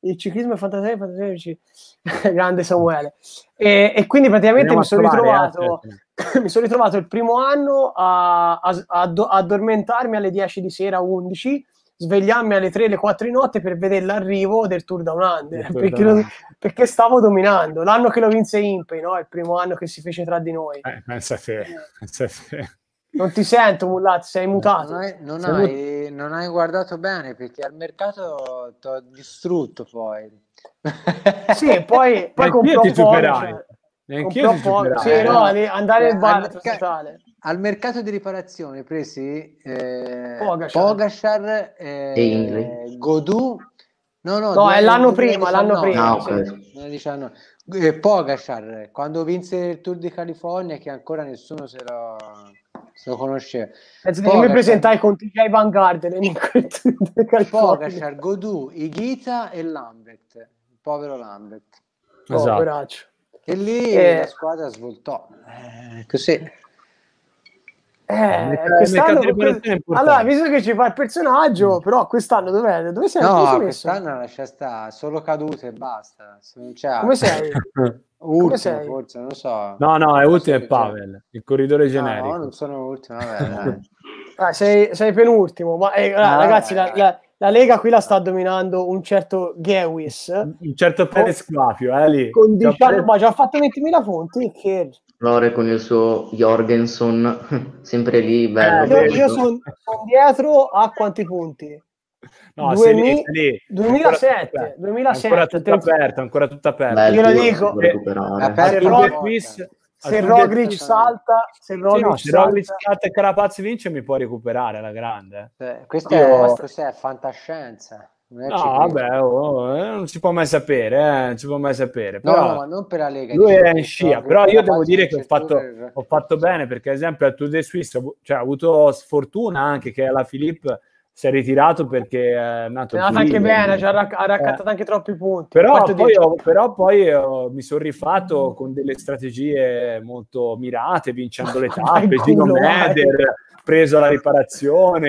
il ciclismo è fantasia, grande Samuele. E quindi praticamente mi sono ritrovato il primo anno a addormentarmi alle 10 di sera, 11, svegliarmi alle 3, alle 4 di notte per vedere l'arrivo del Tour Down Under, perché stavo dominando. L'anno che lo vinse Impey, no? Il primo anno che si fece tra di noi. Pensa a te. Non ti sento, Mullazzi, sei mutato. Non hai guardato bene, perché al mercato ti ho distrutto poi. Sì, poi comprò Pogacar. Sì, no, andare al bar totale. Al mercato di riparazione presi Pogacar, Godou. No, è l'anno prima. Ah, okay. Sì. Pogacar, quando vinse il Tour di California, che ancora nessuno se lo conosceva. Io mi presentai con TJ Van Garderen in quel Tour di California. Pogacar, Godou, Higuita e Lambert, il povero Lambert. Esatto. E lì la squadra svoltò. Così. Quest'anno allora, visto che ci fa il personaggio, però quest'anno dove sei? No, quest'anno lascia stare, solo cadute e basta. Non c'è come sei? Ultimo, forse, non lo so. No, è ultimo è Pavel, il corridore generico. No, non sono ultimo, vabbè. Sei penultimo, ma ragazzi, la Lega qui la sta dominando un certo Gewis, un certo Perez Squafio, lì. Con 10 anni, ma già fatto 20.000 punti, che... Flore con il suo Jorgensen, sempre lì, bello. Io sono dietro a quanti punti? No, 2007. Ancora tutta aperta. Io lo dico, se Roglic salta, se Roglic salta e Carapaz vince, mi può recuperare alla grande. Questa è fantascienza. Non si può mai sapere, Però, ma non per la Lega. Lui è in scia, però io devo dire che ho fatto bene, perché ad esempio al Tour de Suisse ho avuto sfortuna anche che la Philippe si è ritirato perché è nato anche bene, ha raccattato anche troppi punti. Però poi mi sono rifatto con delle strategie molto mirate, vincendo le tappe, Gino Meder, preso la riparazione.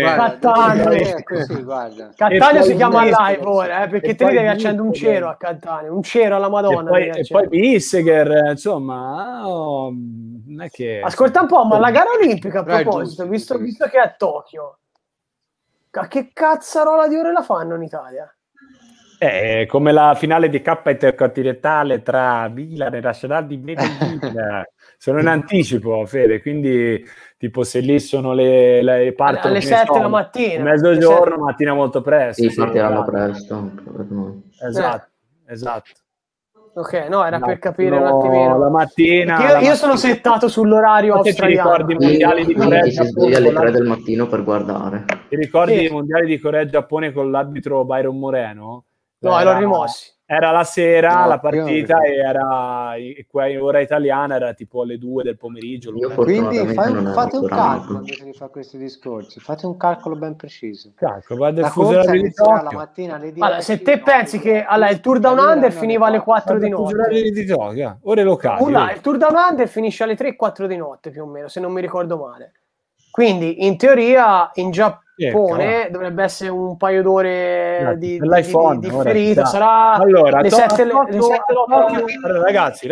Cattaneo si chiama live ora, perché te li devi accendere un cero a Cattaneo, un cero alla Madonna. E poi Bissegger, insomma, non è che... Ascolta un po', ma la gara olimpica, a proposito, visto che è a Tokyo, che cazzarola di ore la fanno in Italia? Come la finale di K intercontinentale tra Milan e Nacional di Medellin. Sono in anticipo, Fede, quindi tipo se lì sono le partono alle 7 la mattina, mezzogiorno, mattina molto presto. Sì, partiranno presto. Esatto. Ok, no, era per capire un attimino. La mattina. Io sono settato sull'orario australiano. Ti ricordi i mondiali di Corea e Giappone alle 3 del mattino per guardare. Ti ricordi i mondiali di Corea e Giappone con l'arbitro Byron Moreno? No, l'ho rimossi. Era la sera la partita e ora italiana era tipo alle 2 del pomeriggio. Quindi fate un calcolo invece di fare questi discorsi, fate un calcolo ben preciso. La corsa inizierà la mattina alle 10. Allora, se te pensi che il Tour Down Under finiva alle 4 di notte, ore locali. Il Tour Down Under finisce alle 3-4 di notte più o meno, se non mi ricordo male. Quindi in teoria in Giappone dovrebbe essere un paio d'ore di differita. Sarà allora, le 7 ragazzi.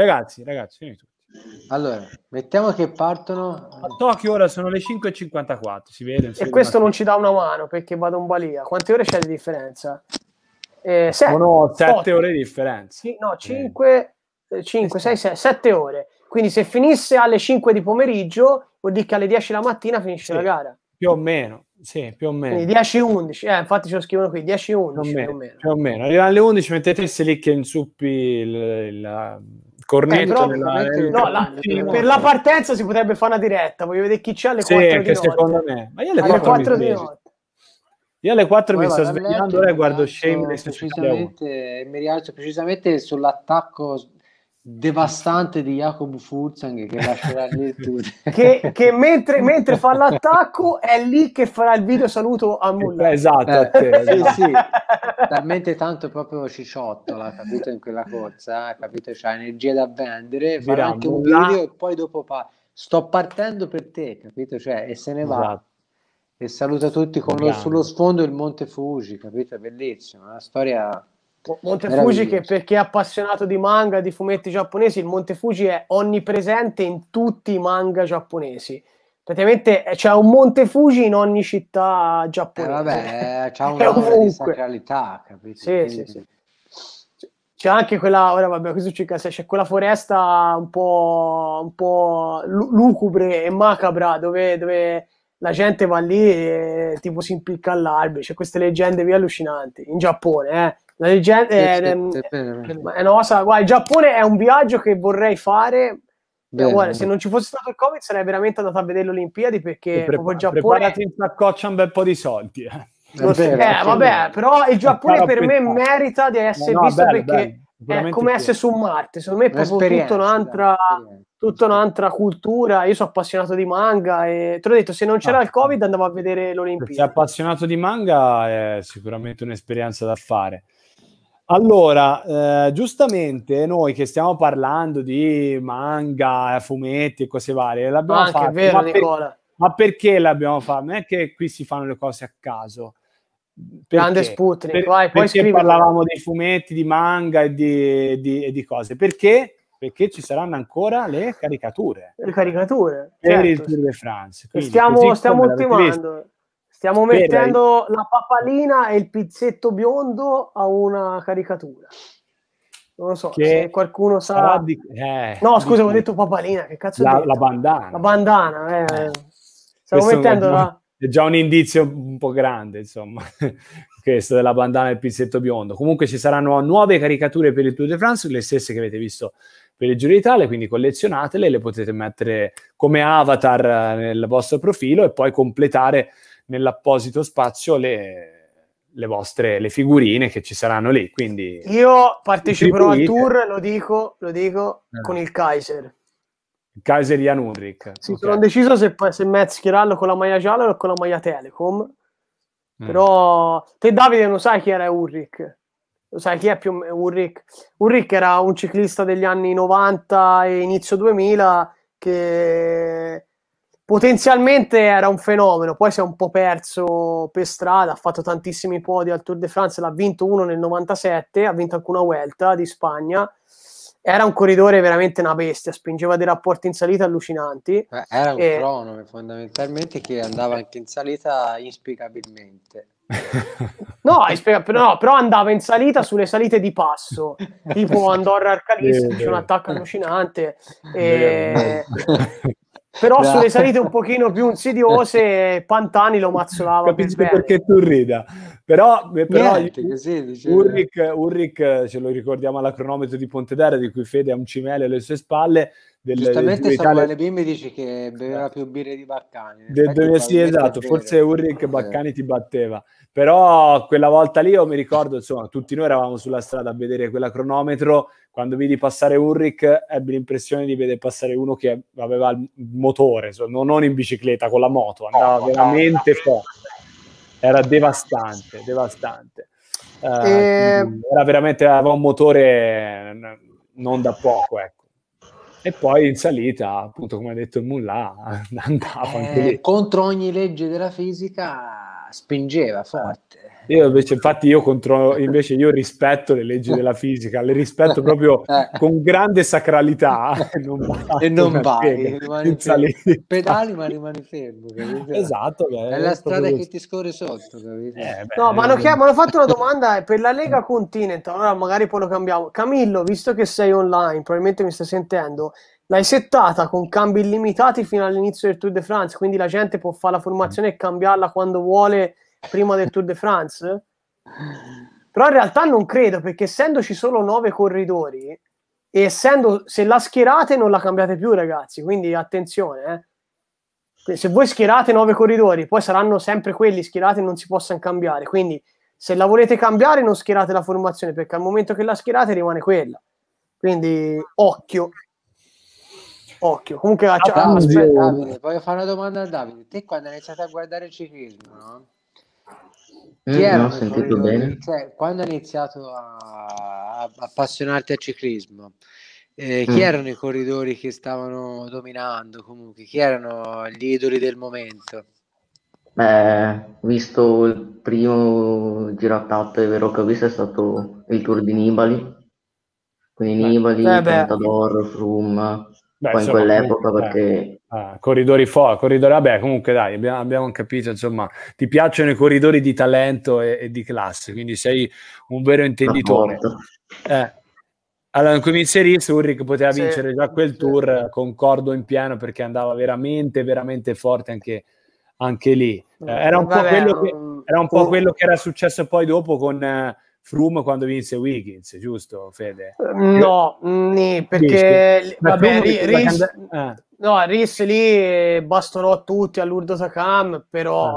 Allora, mettiamo che partono a Tokyo, ora sono le 5:54, si vede. E questo non ci dà una mano perché vado in balia. Quante ore c'è di differenza? 7 ore di differenza. Sì, no, 5, 6, 7 ore. Quindi se finisse alle 5 di pomeriggio vuol dire che alle 10 la mattina finisce la gara. Più o meno. Sì, più o meno. Quindi 10-11, infatti ce lo scrivono qui, 10-11 più o meno. Arrivano alle 11, mettete se lì che insuppi il cornetto. Per la partenza si potrebbe fare una diretta, voglio vedere chi c'è alle 4 di notte. Secondo me. Ma io alle 4 di notte. Io alle 4 mi sto svegliando e guardo Shameless precisamente, mi rialzo precisamente sull'attacco devastante di Jacob Fuglsang che lascerà lì il tour. che mentre fa l'attacco è lì che farà il video saluto a Mulla. Esatto, sì. Talmente tanto proprio cicciottola, capito, in quella corsa, capito, c'ha energia da vendere, farà anche un video e poi dopo sto partendo per te, capito, e se ne va e saluta tutti con sullo sfondo il Monte Fuji, capito, è bellissimo, una storia Monte Fuji, che per chi è appassionato di manga, di fumetti giapponesi, il Monte Fuji è onnipresente in tutti i manga giapponesi. Praticamente c'è un Monte Fuji in ogni città giapponese. Vabbè, c'ha un'aura di sacralità, capito? Sì. C'è anche quella, ora vabbè, questo c'è quella foresta un po' lugubre e macabra dove la gente va lì e tipo si impicca all'albero. C'è queste leggende via allucinanti in Giappone, La leggenda è una cosa, guarda, il Giappone è un viaggio che vorrei fare. Guarda, se non ci fosse stato il Covid sarei veramente andato a vedere le Olimpiadi, perché proprio il Giappone... Preparati in saccoccia un bel po' di soldi. Vabbè, però il Giappone per me merita di essere visto, perché è come essere su Marte. Secondo me è proprio tutta un'altra cultura. Io sono appassionato di manga e te l'ho detto, se non c'era il Covid andavo a vedere l'Olimpiadi. Se sei appassionato di manga è sicuramente un'esperienza da fare. Allora, giustamente noi che stiamo parlando di manga, fumetti e cose varie, l'abbiamo fatto. È vero, Nicola. Ma perché l'abbiamo fatto? Non è che qui si fanno le cose a caso. Grande Sputnik, perché parlavamo dei fumetti, di manga e di cose? Perché ci saranno ancora le caricature. Per il Tour de France. Quindi, stiamo ultimando. Stiamo mettendo la papalina e il pizzetto biondo a una caricatura. Non lo so, se qualcuno sa... No, scusa, ho detto papalina, che cazzo ho detto? La bandana. La bandana, Stiamo mettendo è già un indizio un po' grande, insomma, questo della bandana e il pizzetto biondo. Comunque ci saranno nuove caricature per il Tour de France, le stesse che avete visto per il Giro d'Italia, quindi collezionatele, le potete mettere come avatar nel vostro profilo e poi completare nell'apposito spazio le figurine che ci saranno lì. Quindi io parteciperò al tour, lo dico con il Kaiser. Kaiser Jan Ulrich. Sì, sono deciso se schierarlo con la maglia gialla o con la maglia Telecom. Però te, Davide, non sai chi era Ulrich? Lo sai chi è più Ulrich? Ulrich era un ciclista degli anni 90 e inizio 2000 che potenzialmente era un fenomeno, poi si è un po' perso per strada, ha fatto tantissimi podi al Tour de France, l'ha vinto uno nel 97, ha vinto anche una Vuelta di Spagna. Era un corridore veramente una bestia, spingeva dei rapporti in salita allucinanti. Era un cronometro fondamentalmente, che andava anche in salita inspiegabilmente. Però andava in salita sulle salite di passo, tipo Andorra Arcalis, c'è un attacco allucinante. Però sulle salite un pochino più insidiose Pantani lo mazzolava. Capisco perché tu rida, però Ulrich ce lo ricordiamo alla cronometro di Pontedera, di cui Fede ha un cimele alle sue spalle. Giustamente Samuele Bimbi dice che beveva più birre di Baccani. Sì, esatto, forse Ulrich Baccani ti batteva, però quella volta lì io mi ricordo, insomma, tutti noi eravamo sulla strada a vedere quella cronometro. Quando vidi passare Ulrich ebbi l'impressione di vedere passare uno che aveva il motore, non in bicicletta, con la moto, andava veramente forte, era devastante. Era veramente, aveva un motore non da poco, ecco. E poi in salita, appunto, come ha detto il Mullah, andava anche lì. Contro ogni legge della fisica spingeva forte. Io invece, infatti, io rispetto le leggi della fisica, le rispetto proprio con grande sacralità. Non vai, pedali ma rimani fermo, capito? Esatto, è la strada che ti scorre sotto, capito? No, ma hanno fatto una domanda per la Lega Continental, allora magari poi lo cambiamo. Camillo, visto che sei online, probabilmente mi stai sentendo, l'hai settata con cambi illimitati fino all'inizio del Tour de France, quindi la gente può fare la formazione e cambiarla quando vuole prima del Tour de France? Però in realtà non credo, perché essendoci solo 9 corridori e se la schierate non la cambiate più, ragazzi, quindi attenzione, se voi schierate 9 corridori poi saranno sempre quelli schierati e non si possano cambiare, quindi se la volete cambiare non schierate la formazione, perché al momento che la schierate rimane quella, quindi occhio. Comunque Davide, voglio fare una domanda a Davide. Te quando hai iniziato a guardare il ciclismo, no? Ho sentito bene. Cioè, quando hai iniziato a appassionarti al ciclismo, chi erano i corridori che stavano dominando comunque? Chi erano gli idoli del momento? Visto il primo giro a tappe vero che ho visto è stato il Tour di Nibali, quindi Nibali, Contador, Froome, poi in quell'epoca perché... corridori, vabbè, comunque dai, abbiamo capito, insomma, ti piacciono i corridori di talento e di classe, quindi sei un vero intenditore. Allora, in cui mi inserisco, Ulrich poteva vincere già quel Tour, concordo in pieno, perché andava veramente, veramente forte anche lì. Era un po' quello che era successo poi dopo con Froome quando vinse Wiggins, giusto, Fede? No, perché Riss lì bastonò tutti all'Urdo-Takam, però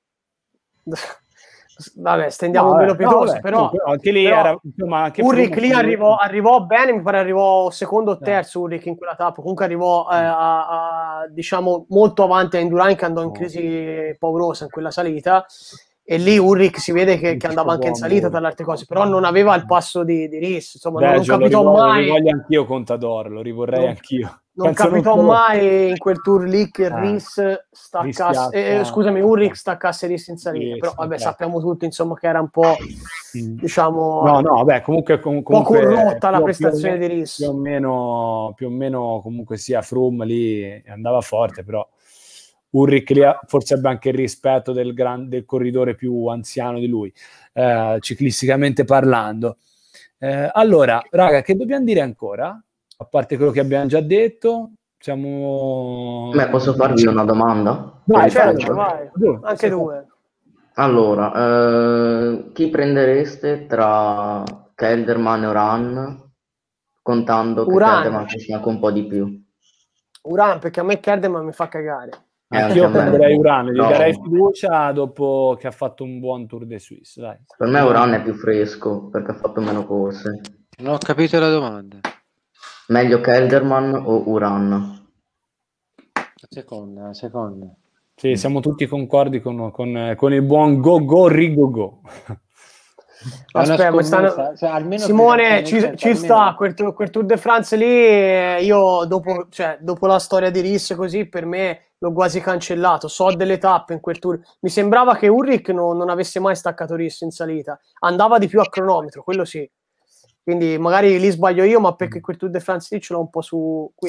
vabbè, stendiamo un velo pietoso, però anche lì era, insomma, anche Ulrich lì arrivò bene, mi pare arrivò secondo o terzo Ulrich in quella tappa, comunque arrivò diciamo molto avanti a Indurain, che andò in crisi paurosa in quella salita, e lì Ulrich si vede che andava anche in salita tra le altre cose, però non aveva il passo di Riss, insomma. Non capitò mai. Lo rivoglio anch'io Contador, lo rivorrei anch'io. Non capitò mai in quel tour lì che Riss staccasse, scusami, Ulrich staccasse Riss in salita, però vabbè, sappiamo tutti, insomma, che era un po', diciamo, vabbè, comunque un po' corrotta la prestazione di Riss. Più o meno comunque sia Froome lì andava forte, però Ulrich lì forse abbia anche il rispetto del corridore più anziano di lui, ciclisticamente parlando. Allora, raga, che dobbiamo dire ancora? A parte quello che abbiamo già detto, posso farvi una domanda? Vai, certo, vai. Anche due. Allora, chi prendereste tra Kelderman e Uran, contando che Kelderman ci sia anche un po' di più? Uran, perché a me Kelderman mi fa cagare. Anch'io prenderei Uran, gli darei fiducia dopo che ha fatto un buon Tour de Suisse. Dai. Per me Uran è più fresco perché ha fatto meno corse. Non ho capito la domanda. Meglio Kelderman o Uran? Seconda. Sì, siamo tutti concordi con il buon go rigo. Aspetta, Simone ci sta quel Tour de France lì. Io dopo la storia di Riss, così per me l'ho quasi cancellato. So delle tappe in quel Tour, mi sembrava che Ulrich non avesse mai staccato Riss in salita, andava di più a cronometro, quello sì, quindi magari lì sbaglio io, ma perché quel Tour de France lì ce l'ho un po' su qui.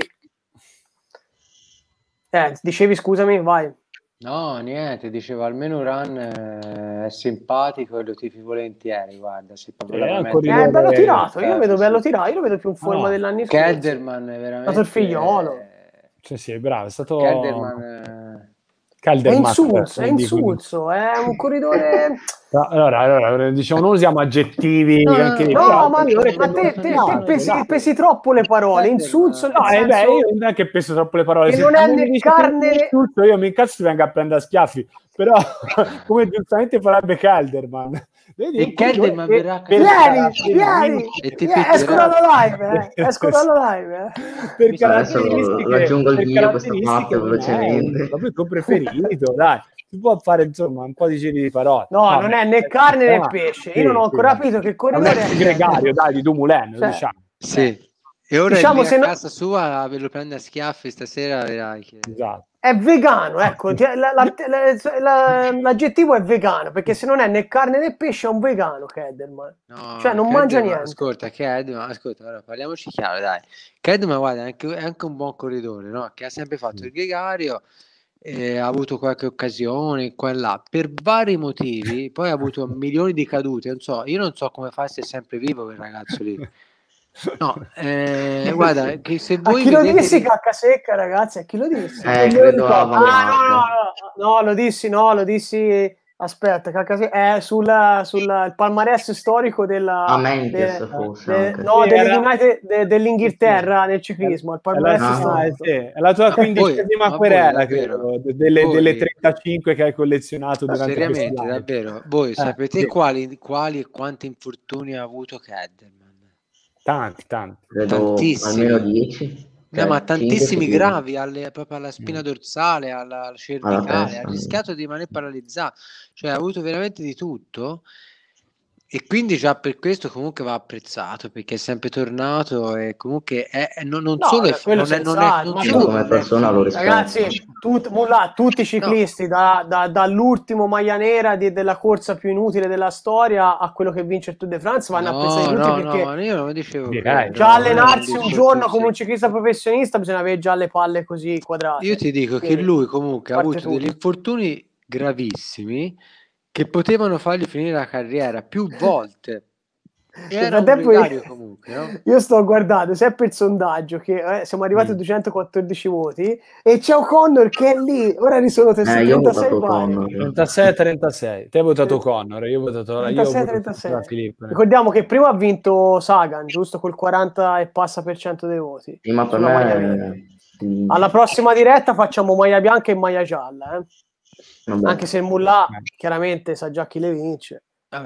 Dicevi, scusami, vai. No, niente, dicevo, almeno Uran è simpatico e lo tifi volentieri, guarda, se proprio è bello tirato, io lo vedo bello tirato, io lo vedo più in forma dell'anni scorsi. Kelderman è veramente... È stato il figliolo. Sì, è bravo, è stato... Kelderman è insulso, è un corridore... Allora, diciamo, non usiamo aggettivi. Ma te pesi troppo le parole, insulso. Io non è che peso troppo le parole. Che non è né carne. Io mi incazzo, ti vengo a prendere a schiaffi. Però, come giustamente farebbe Kelderman. E Kelderman verrà vieni, esco dalla live, per caratteristiche aggiungo il mio questa parte velocemente, proprio il tuo preferito, dai, si può fare insomma un po' di giri di parole. No, non è né carne né pesce, io non ho ancora capito che corridore è il gregario, dai, di Dumoulin, diciamo. Sì. E ora diciamo, se a casa sua ve lo prende a schiaffi stasera, vedrai che... Esatto. È vegano, ecco, l'aggettivo è vegano, perché se non è né carne né pesce è un vegano Kelderman, cioè non mangia niente. Ascolta, ora parliamoci chiaro, dai. Kelderman, guarda, è anche un buon corridore, no? Che ha sempre fatto il gregario, ha avuto qualche occasione qua e là, per vari motivi, poi ha avuto milioni di cadute, io non so come fa a essere sempre vivo quel ragazzo lì. No, guarda, che se voi a chi lo dissi cacca secca, ragazzi, a chi lo dissi? No, lo dissi, aspetta, cacca secca, sul palmarès storico dell'Inghilterra nel ciclismo, il palmarès storico. È la tua 15ª querela, credo, delle 35 che hai collezionato durante seriamente, davvero, voi sapete quali e quanti infortuni ha avuto Kelderman? Tanti. Tantissimi. Almeno 10. Ma tantissimi gravi, proprio alla spina dorsale, alla cervicale, ha rischiato di rimanere paralizzato, cioè ha avuto veramente di tutto. E quindi già per questo comunque va apprezzato, perché è sempre tornato e comunque non solo come persona lo rispetto. Ragazzi, tutti i ciclisti, dall'ultimo maglia nera della corsa più inutile della storia a quello che vince il Tour de France, vanno apprezzati tutti perché io non dicevo già allenarsi un giorno come un ciclista professionista bisogna avere già le palle così quadrate. Io ti dico che lui comunque ha avuto degli infortuni gravissimi che potevano fargli finire la carriera più volte. Era un gregario comunque, no? Io sto guardando sempre il sondaggio che siamo arrivati a 214 voti e c'è O'Connor che è lì, ora ne sono 36 36-36. Te hai votato Connor, io ho votato 36-36. Filippo. Ricordiamo che prima ha vinto Sagan, giusto, col 40 e passa per cento dei voti. Sì, ma per me alla prossima diretta facciamo maglia bianca e maglia gialla, anche se il Mullah chiaramente sa già chi le vince.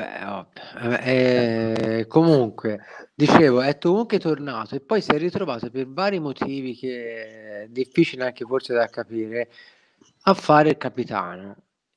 Comunque dicevo, è comunque tornato e poi si è ritrovato per vari motivi che è difficile anche forse da capire a fare il capitano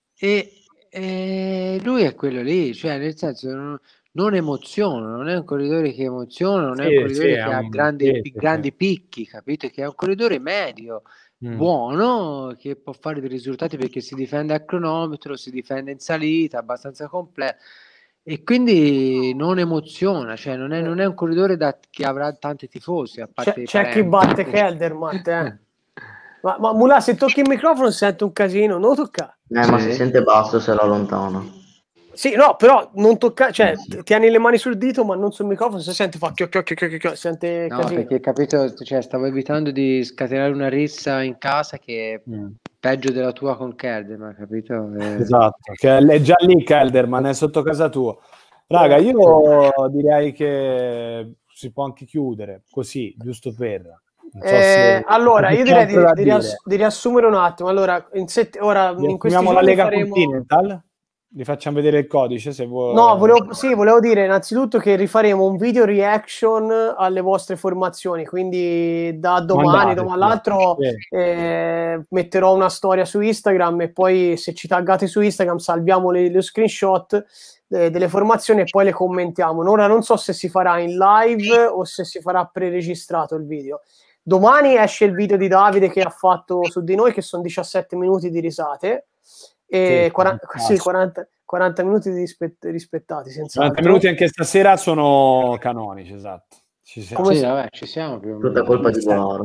e lui è quello lì, cioè nel senso non emoziona, non è un corridore che emoziona, non è un corridore che ha grandi picchi, capite? Che è un corridore medio, buono, che può fare dei risultati perché si difende a cronometro, si difende in salita, abbastanza completo e quindi non emoziona, cioè non è un corridore che avrà tanti tifosi a parte c'è chi batte Kelderman ma Mulà, se tocchi il microfono si sente un casino, non tocca ma si sente basso se lo allontana. Sì, no, però non toccare, cioè tieni le mani sul dito ma non sul microfono, se sente fa sente no, casino. Perché capito, cioè stavo evitando di scatenare una rissa in casa che è peggio della tua con Kelderman, capito? Esatto, che è già lì Kelderman, è sotto casa tua. Raga, io direi che si può anche chiudere così, giusto per... allora, io direi di riassumere un attimo. Allora, in questi giorni la Lega faremo... Continental? Vi facciamo vedere il codice se vuoi. No, volevo dire innanzitutto che rifaremo un video reaction alle vostre formazioni, quindi da domani all'altro metterò una storia su Instagram e poi se ci taggate su Instagram salviamo le screenshot delle formazioni e poi le commentiamo. Ora non so se si farà in live o se si farà preregistrato il video. Domani esce il video di Davide che ha fatto su di noi, che sono 17 minuti di risate e 40 minuti rispettati. 40 minuti anche stasera sono canonici, esatto. Ci siamo più o meno. Tutta colpa di Guaro.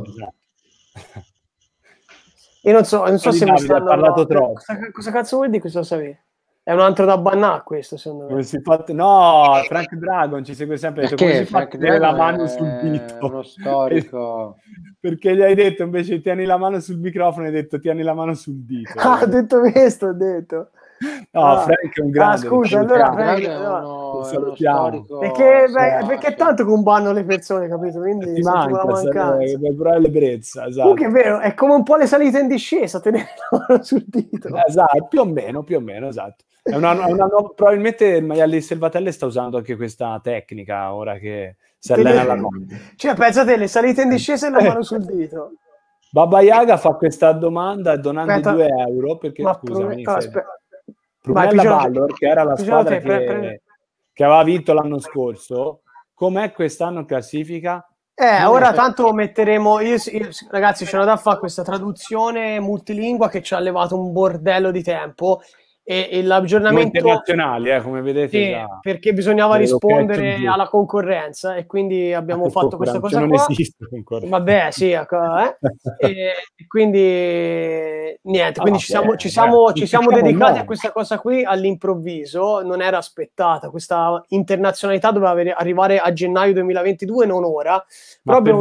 Io non so se mi stanno... parlato troppo. Cosa cazzo vuol dire questo sapere? È un altro da bannà questo, secondo me. No, Frank Dragon ci segue sempre. Perché Frank Dragon la mano sul dito. Uno storico. Perché gli hai detto invece tieni la mano sul microfono, hai detto tieni la mano sul dito. Ho detto questo, ho detto. No, Frank è un grande. Scusa, allora Frank è uno storico. Perché tanto combanno le persone, capito? Quindi ti manca, però l'ebbrezza, esatto. Comunque è vero, è come un po' le salite in discesa, tenere la mano sul dito. Esatto, più o meno, esatto. È probabilmente il maiale di Selvatelle sta usando anche questa tecnica ora che si allena la notte. Cioè, pensate, le salite in discesa e la mano sul dito. Baba Yaga fa questa domanda donando 2 euro perché scusami. Brunella Ballor, che era la squadra che aveva vinto l'anno scorso, com'è quest'anno in classifica? Ora tanto metteremo ragazzi, c'era da fare questa traduzione multilingua che ci ha levato un bordello di tempo e l'aggiornamento internazionali, come vedete, sì, perché bisognava rispondere alla concorrenza e quindi abbiamo fatto questa cosa non qua. Esiste concorrenza. Vabbè, sì, e quindi niente, quindi ci siamo dedicati a questa cosa qui all'improvviso, non era aspettata, questa internazionalità doveva arrivare a gennaio 2022, non ora, però abbiamo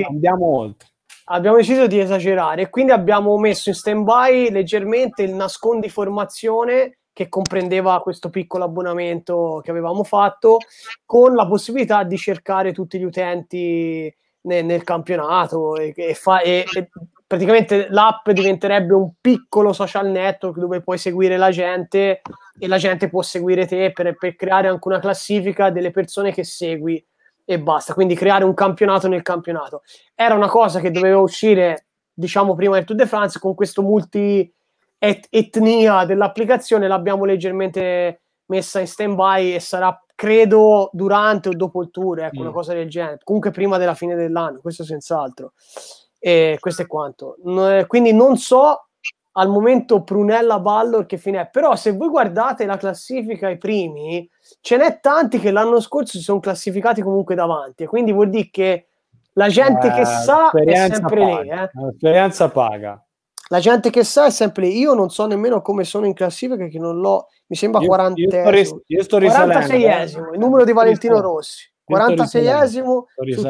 deciso di esagerare e quindi abbiamo messo in stand-by leggermente il nascondi formazione che comprendeva questo piccolo abbonamento che avevamo fatto con la possibilità di cercare tutti gli utenti nel campionato e praticamente l'app diventerebbe un piccolo social network dove puoi seguire la gente e la gente può seguire te per creare anche una classifica delle persone che segui e basta, quindi creare un campionato nel campionato. Era una cosa che doveva uscire, diciamo, prima del Tour de France, con questo multi-etnia dell'applicazione l'abbiamo leggermente messa in stand-by e sarà, credo, durante o dopo il tour, ecco, una cosa del genere, comunque prima della fine dell'anno, questo senz'altro. E questo è quanto. Quindi non so al momento Prunella Ballor che fine è, però se voi guardate la classifica ai primi, ce n'è tanti che l'anno scorso si sono classificati comunque davanti, e quindi vuol dire che la gente che sa è sempre lì. L'esperienza paga. La gente che sa è sempre lì. Io non so nemmeno come sono in classifica, che non l'ho, mi sembra 40esimo. Io sto risalendo. 46esimo, il numero di Valentino Rossi. 46esimo su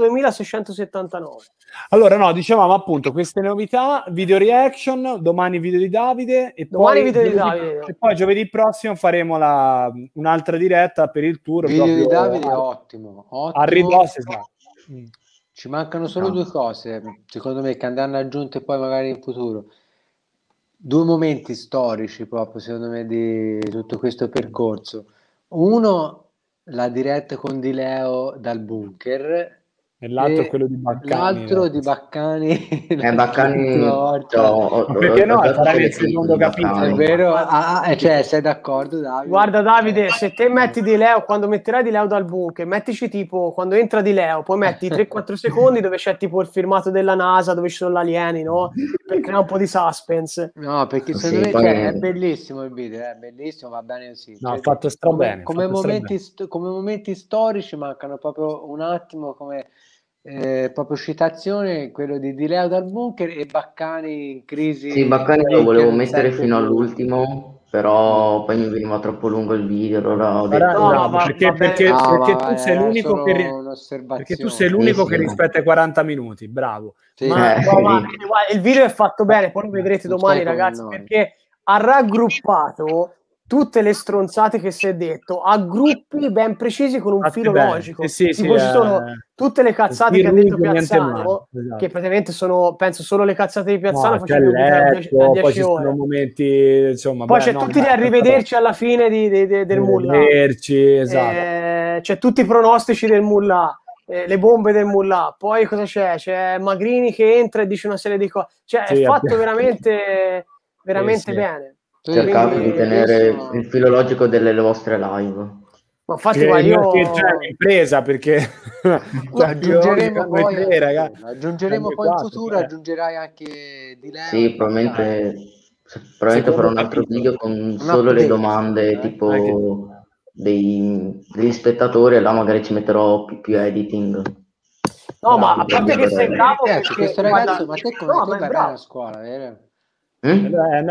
32.679. Allora, no, dicevamo appunto queste novità, video reaction, domani video di Davide e poi giovedì prossimo faremo un'altra diretta per il tour. Video di Davide è ottimo. A ridosso, esatto. Ci mancano solo due cose, secondo me, che andranno aggiunte poi magari in futuro. Due momenti storici proprio, secondo me, di tutto questo percorso. Uno, la diretta con Di Leo dal bunker, e l'altro quello di Baccani. L'altro di Baccani. Baccani perché no? Sarà nel secondo capitolo. È vero? Cioè, sei d'accordo, Davide? Guarda, Davide, se te metti Di Leo, quando metterai Di Leo dal bunker, mettici tipo, quando entra Di Leo, poi metti 3-4 secondi dove c'è tipo il firmato della NASA, dove ci sono gli alieni, no? Per creare un po' di suspense. No, perché secondo me è bellissimo il video, è bellissimo, va bene così. No, fatto strabene. Come momenti storici mancano proprio un attimo, come proprio citazione, quello di Leo dal bunker e Baccani in crisi. Sì, Baccani lo volevo mettere fino all'ultimo, però poi mi veniva troppo lungo il video, allora perché tu sei l'unico perché tu sei l'unico che rispetta i 40 minuti, bravo. Sì. Ma il video è fatto bene, poi lo vedrete domani, ragazzi, perché ha raggruppato tutte le stronzate che si è detto a gruppi ben precisi con un filo logico. Ci sono tutte le cazzate che ha detto Piazzano, esatto, che praticamente sono, penso, solo le cazzate di Piazzano. Poi ci sono momenti, insomma, poi c'è tutti gli arrivederci alla fine del Mullah, esatto. c'è tutti i pronostici del Mullah, le bombe del Mullah, poi cosa c'è? C'è Magrini che entra e dice una serie di cose, cioè è fatto veramente bene. Cercate di tenere il filo logico delle vostre live. Ma infatti io c'è l'impresa, perché aggiungeremo poi in futuro, aggiungerai anche Di Leo. Sì, probabilmente farò un altro video con solo le domande tipo degli spettatori, e là magari ci metterò più editing. No, ma a parte che sei bravo, questo ragazzo, ma te come vai bene a scuola, vero? Lui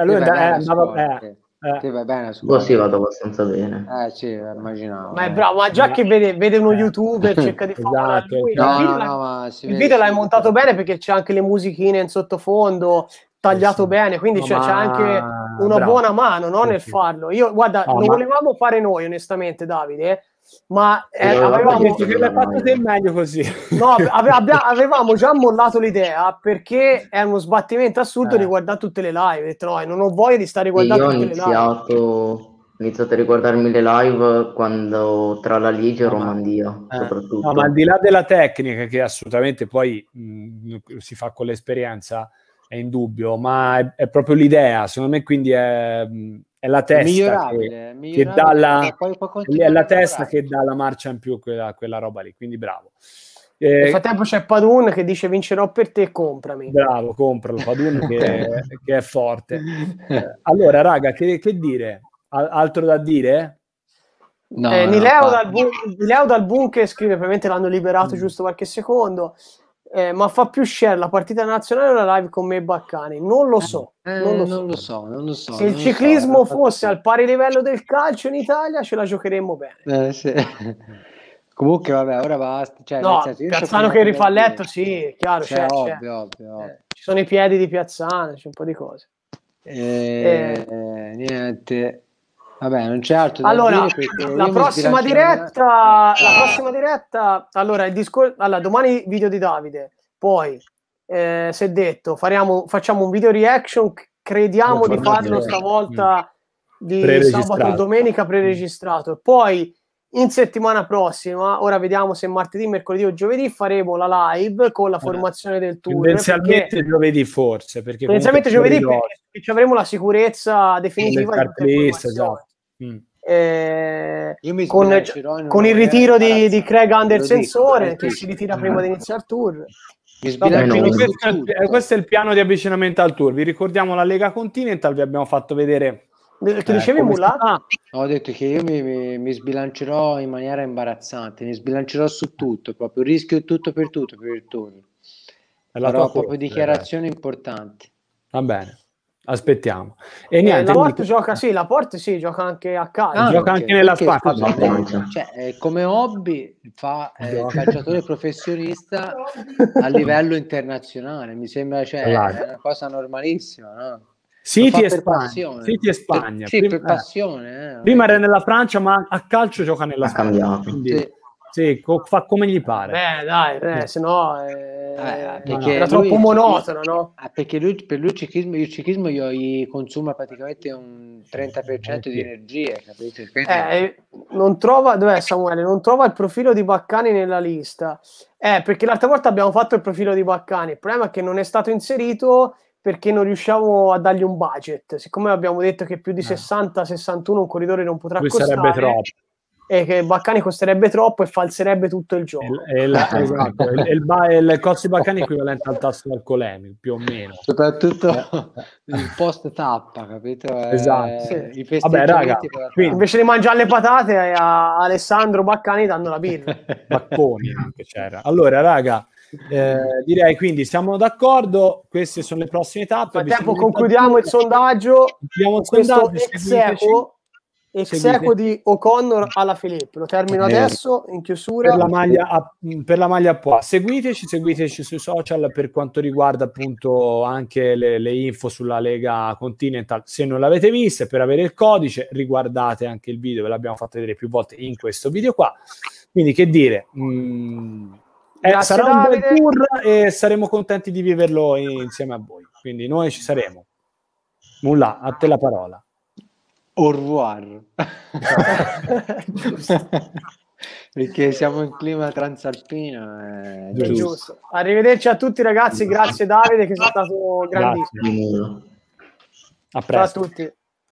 vai bene a scuola? Sì, vado abbastanza bene. Sì, immaginavo. Ma è bravo, ma già che vede uno youtuber, cerca di fare lui. Il video l'hai montato bene, perché c'è anche le musichine in sottofondo, tagliato bene, quindi c'è anche una buona mano, no, nel farlo. Io, guarda, lo volevamo fare noi, onestamente, Davide, ma avevamo fatto del meglio così. No, avevamo già mollato l'idea, perché è uno sbattimento assurdo di guardare tutte le live. Ho detto, no, non ho voglia di stare guardando tutte le live. Ho iniziato a riguardarmi le live quando tra la Ligia e Romandia, soprattutto. No, ma al di là della tecnica, che assolutamente poi si fa con l'esperienza, è indubbio, ma è proprio l'idea, secondo me, quindi è la testa che dà la testa che dà la marcia in più, quella roba lì, quindi bravo. Nel frattempo c'è Padun che dice: vincerò per te, comprami. Bravo, compralo Padun che è forte. Allora, raga, che dire? Altro da dire? Di Leo dal bunker scrive, probabilmente l'hanno liberato giusto qualche secondo. Ma fa più share la partita nazionale o la live con me e Baccani? Non lo so. Non lo so. Se il ciclismo fosse al pari livello del calcio in Italia, ce la giocheremmo bene. Sì. Comunque, vabbè, ora basta. Piazzano che rifà il letto, sì, chiaro. Ovvio. Ci sono i piedi di Piazzano, c'è un po' di cose. Niente. Vabbè, non c'è altro da dire, la prossima diretta, allora il discorso, domani video di Davide, poi si è detto facciamo un video reaction, crediamo di farlo stavolta di sabato e domenica preregistrato, e poi in settimana prossima, ora vediamo se martedì, mercoledì o giovedì, faremo la live con la formazione del tour. Tendenzialmente giovedì, forse, perché giovedì, perché ci avremo la sicurezza definitiva di esatto. con il ritiro di Craig Andersensore che si ritira prima di iniziare il tour. Questo è il piano di avvicinamento al tour. Vi ricordiamo la Lega Continental, vi abbiamo fatto vedere. Che dicevi, Mulla? Ho detto che io mi sbilancerò in maniera imbarazzante, mi sbilancerò su tutto, proprio rischio tutto per il tour. Farò proprio dichiarazioni importanti. Va bene, aspettiamo. E niente, Laporte gioca, Laporte gioca anche a calcio. Gioca anche nella Spagna. Cioè, come hobby fa calciatore professionista a livello internazionale. Mi sembra, è una cosa normalissima, no? City e Spagna. City e Spagna. Per passione. Prima era nella Francia, ma a calcio gioca nella Spagna. Quindi, fa come gli pare. Dai, se no era troppo monotono, no? Perché per lui il ciclismo gli consuma praticamente un 30% di energie, capito? Non trova, dov'è Samuele? Non trova il profilo di Baccani nella lista. Perché l'altra volta abbiamo fatto il profilo di Baccani. Il problema è che non è stato inserito perché non riusciamo a dargli un budget. Siccome abbiamo detto che più di 60-61 un corridore non potrà costare, sarebbe troppo. E che Baccani costerebbe troppo e falserebbe tutto il gioco. Esatto, il costo di Baccani è equivalente al tasso d'alcolemico, più o meno. Soprattutto il post tappa, capito? Esatto. I festeggiamenti. Quindi invece di mangiare le patate a Alessandro Baccani danno la birra. Bacconi anche c'era. Allora, raga, direi quindi siamo d'accordo, queste sono le prossime tappe. Nel tempo concludiamo il sondaggio. Questo ex-equo di O'Connor alla Filippo. Lo termino adesso in chiusura. Per la maglia POA. Seguiteci sui social per quanto riguarda appunto anche le info sulla Lega Continental. Se non l'avete vista, per avere il codice, riguardate anche il video, ve l'abbiamo fatto vedere più volte in questo video qua. Quindi che dire, sarà un bel tour e saremo contenti di viverlo insieme a voi. Quindi noi ci saremo. Mulla, a te la parola. Au revoir. Perché siamo in clima transalpino. Giusto. Arrivederci a tutti ragazzi, grazie Davide che sei stato grandissimo. A presto. Ciao a tutti.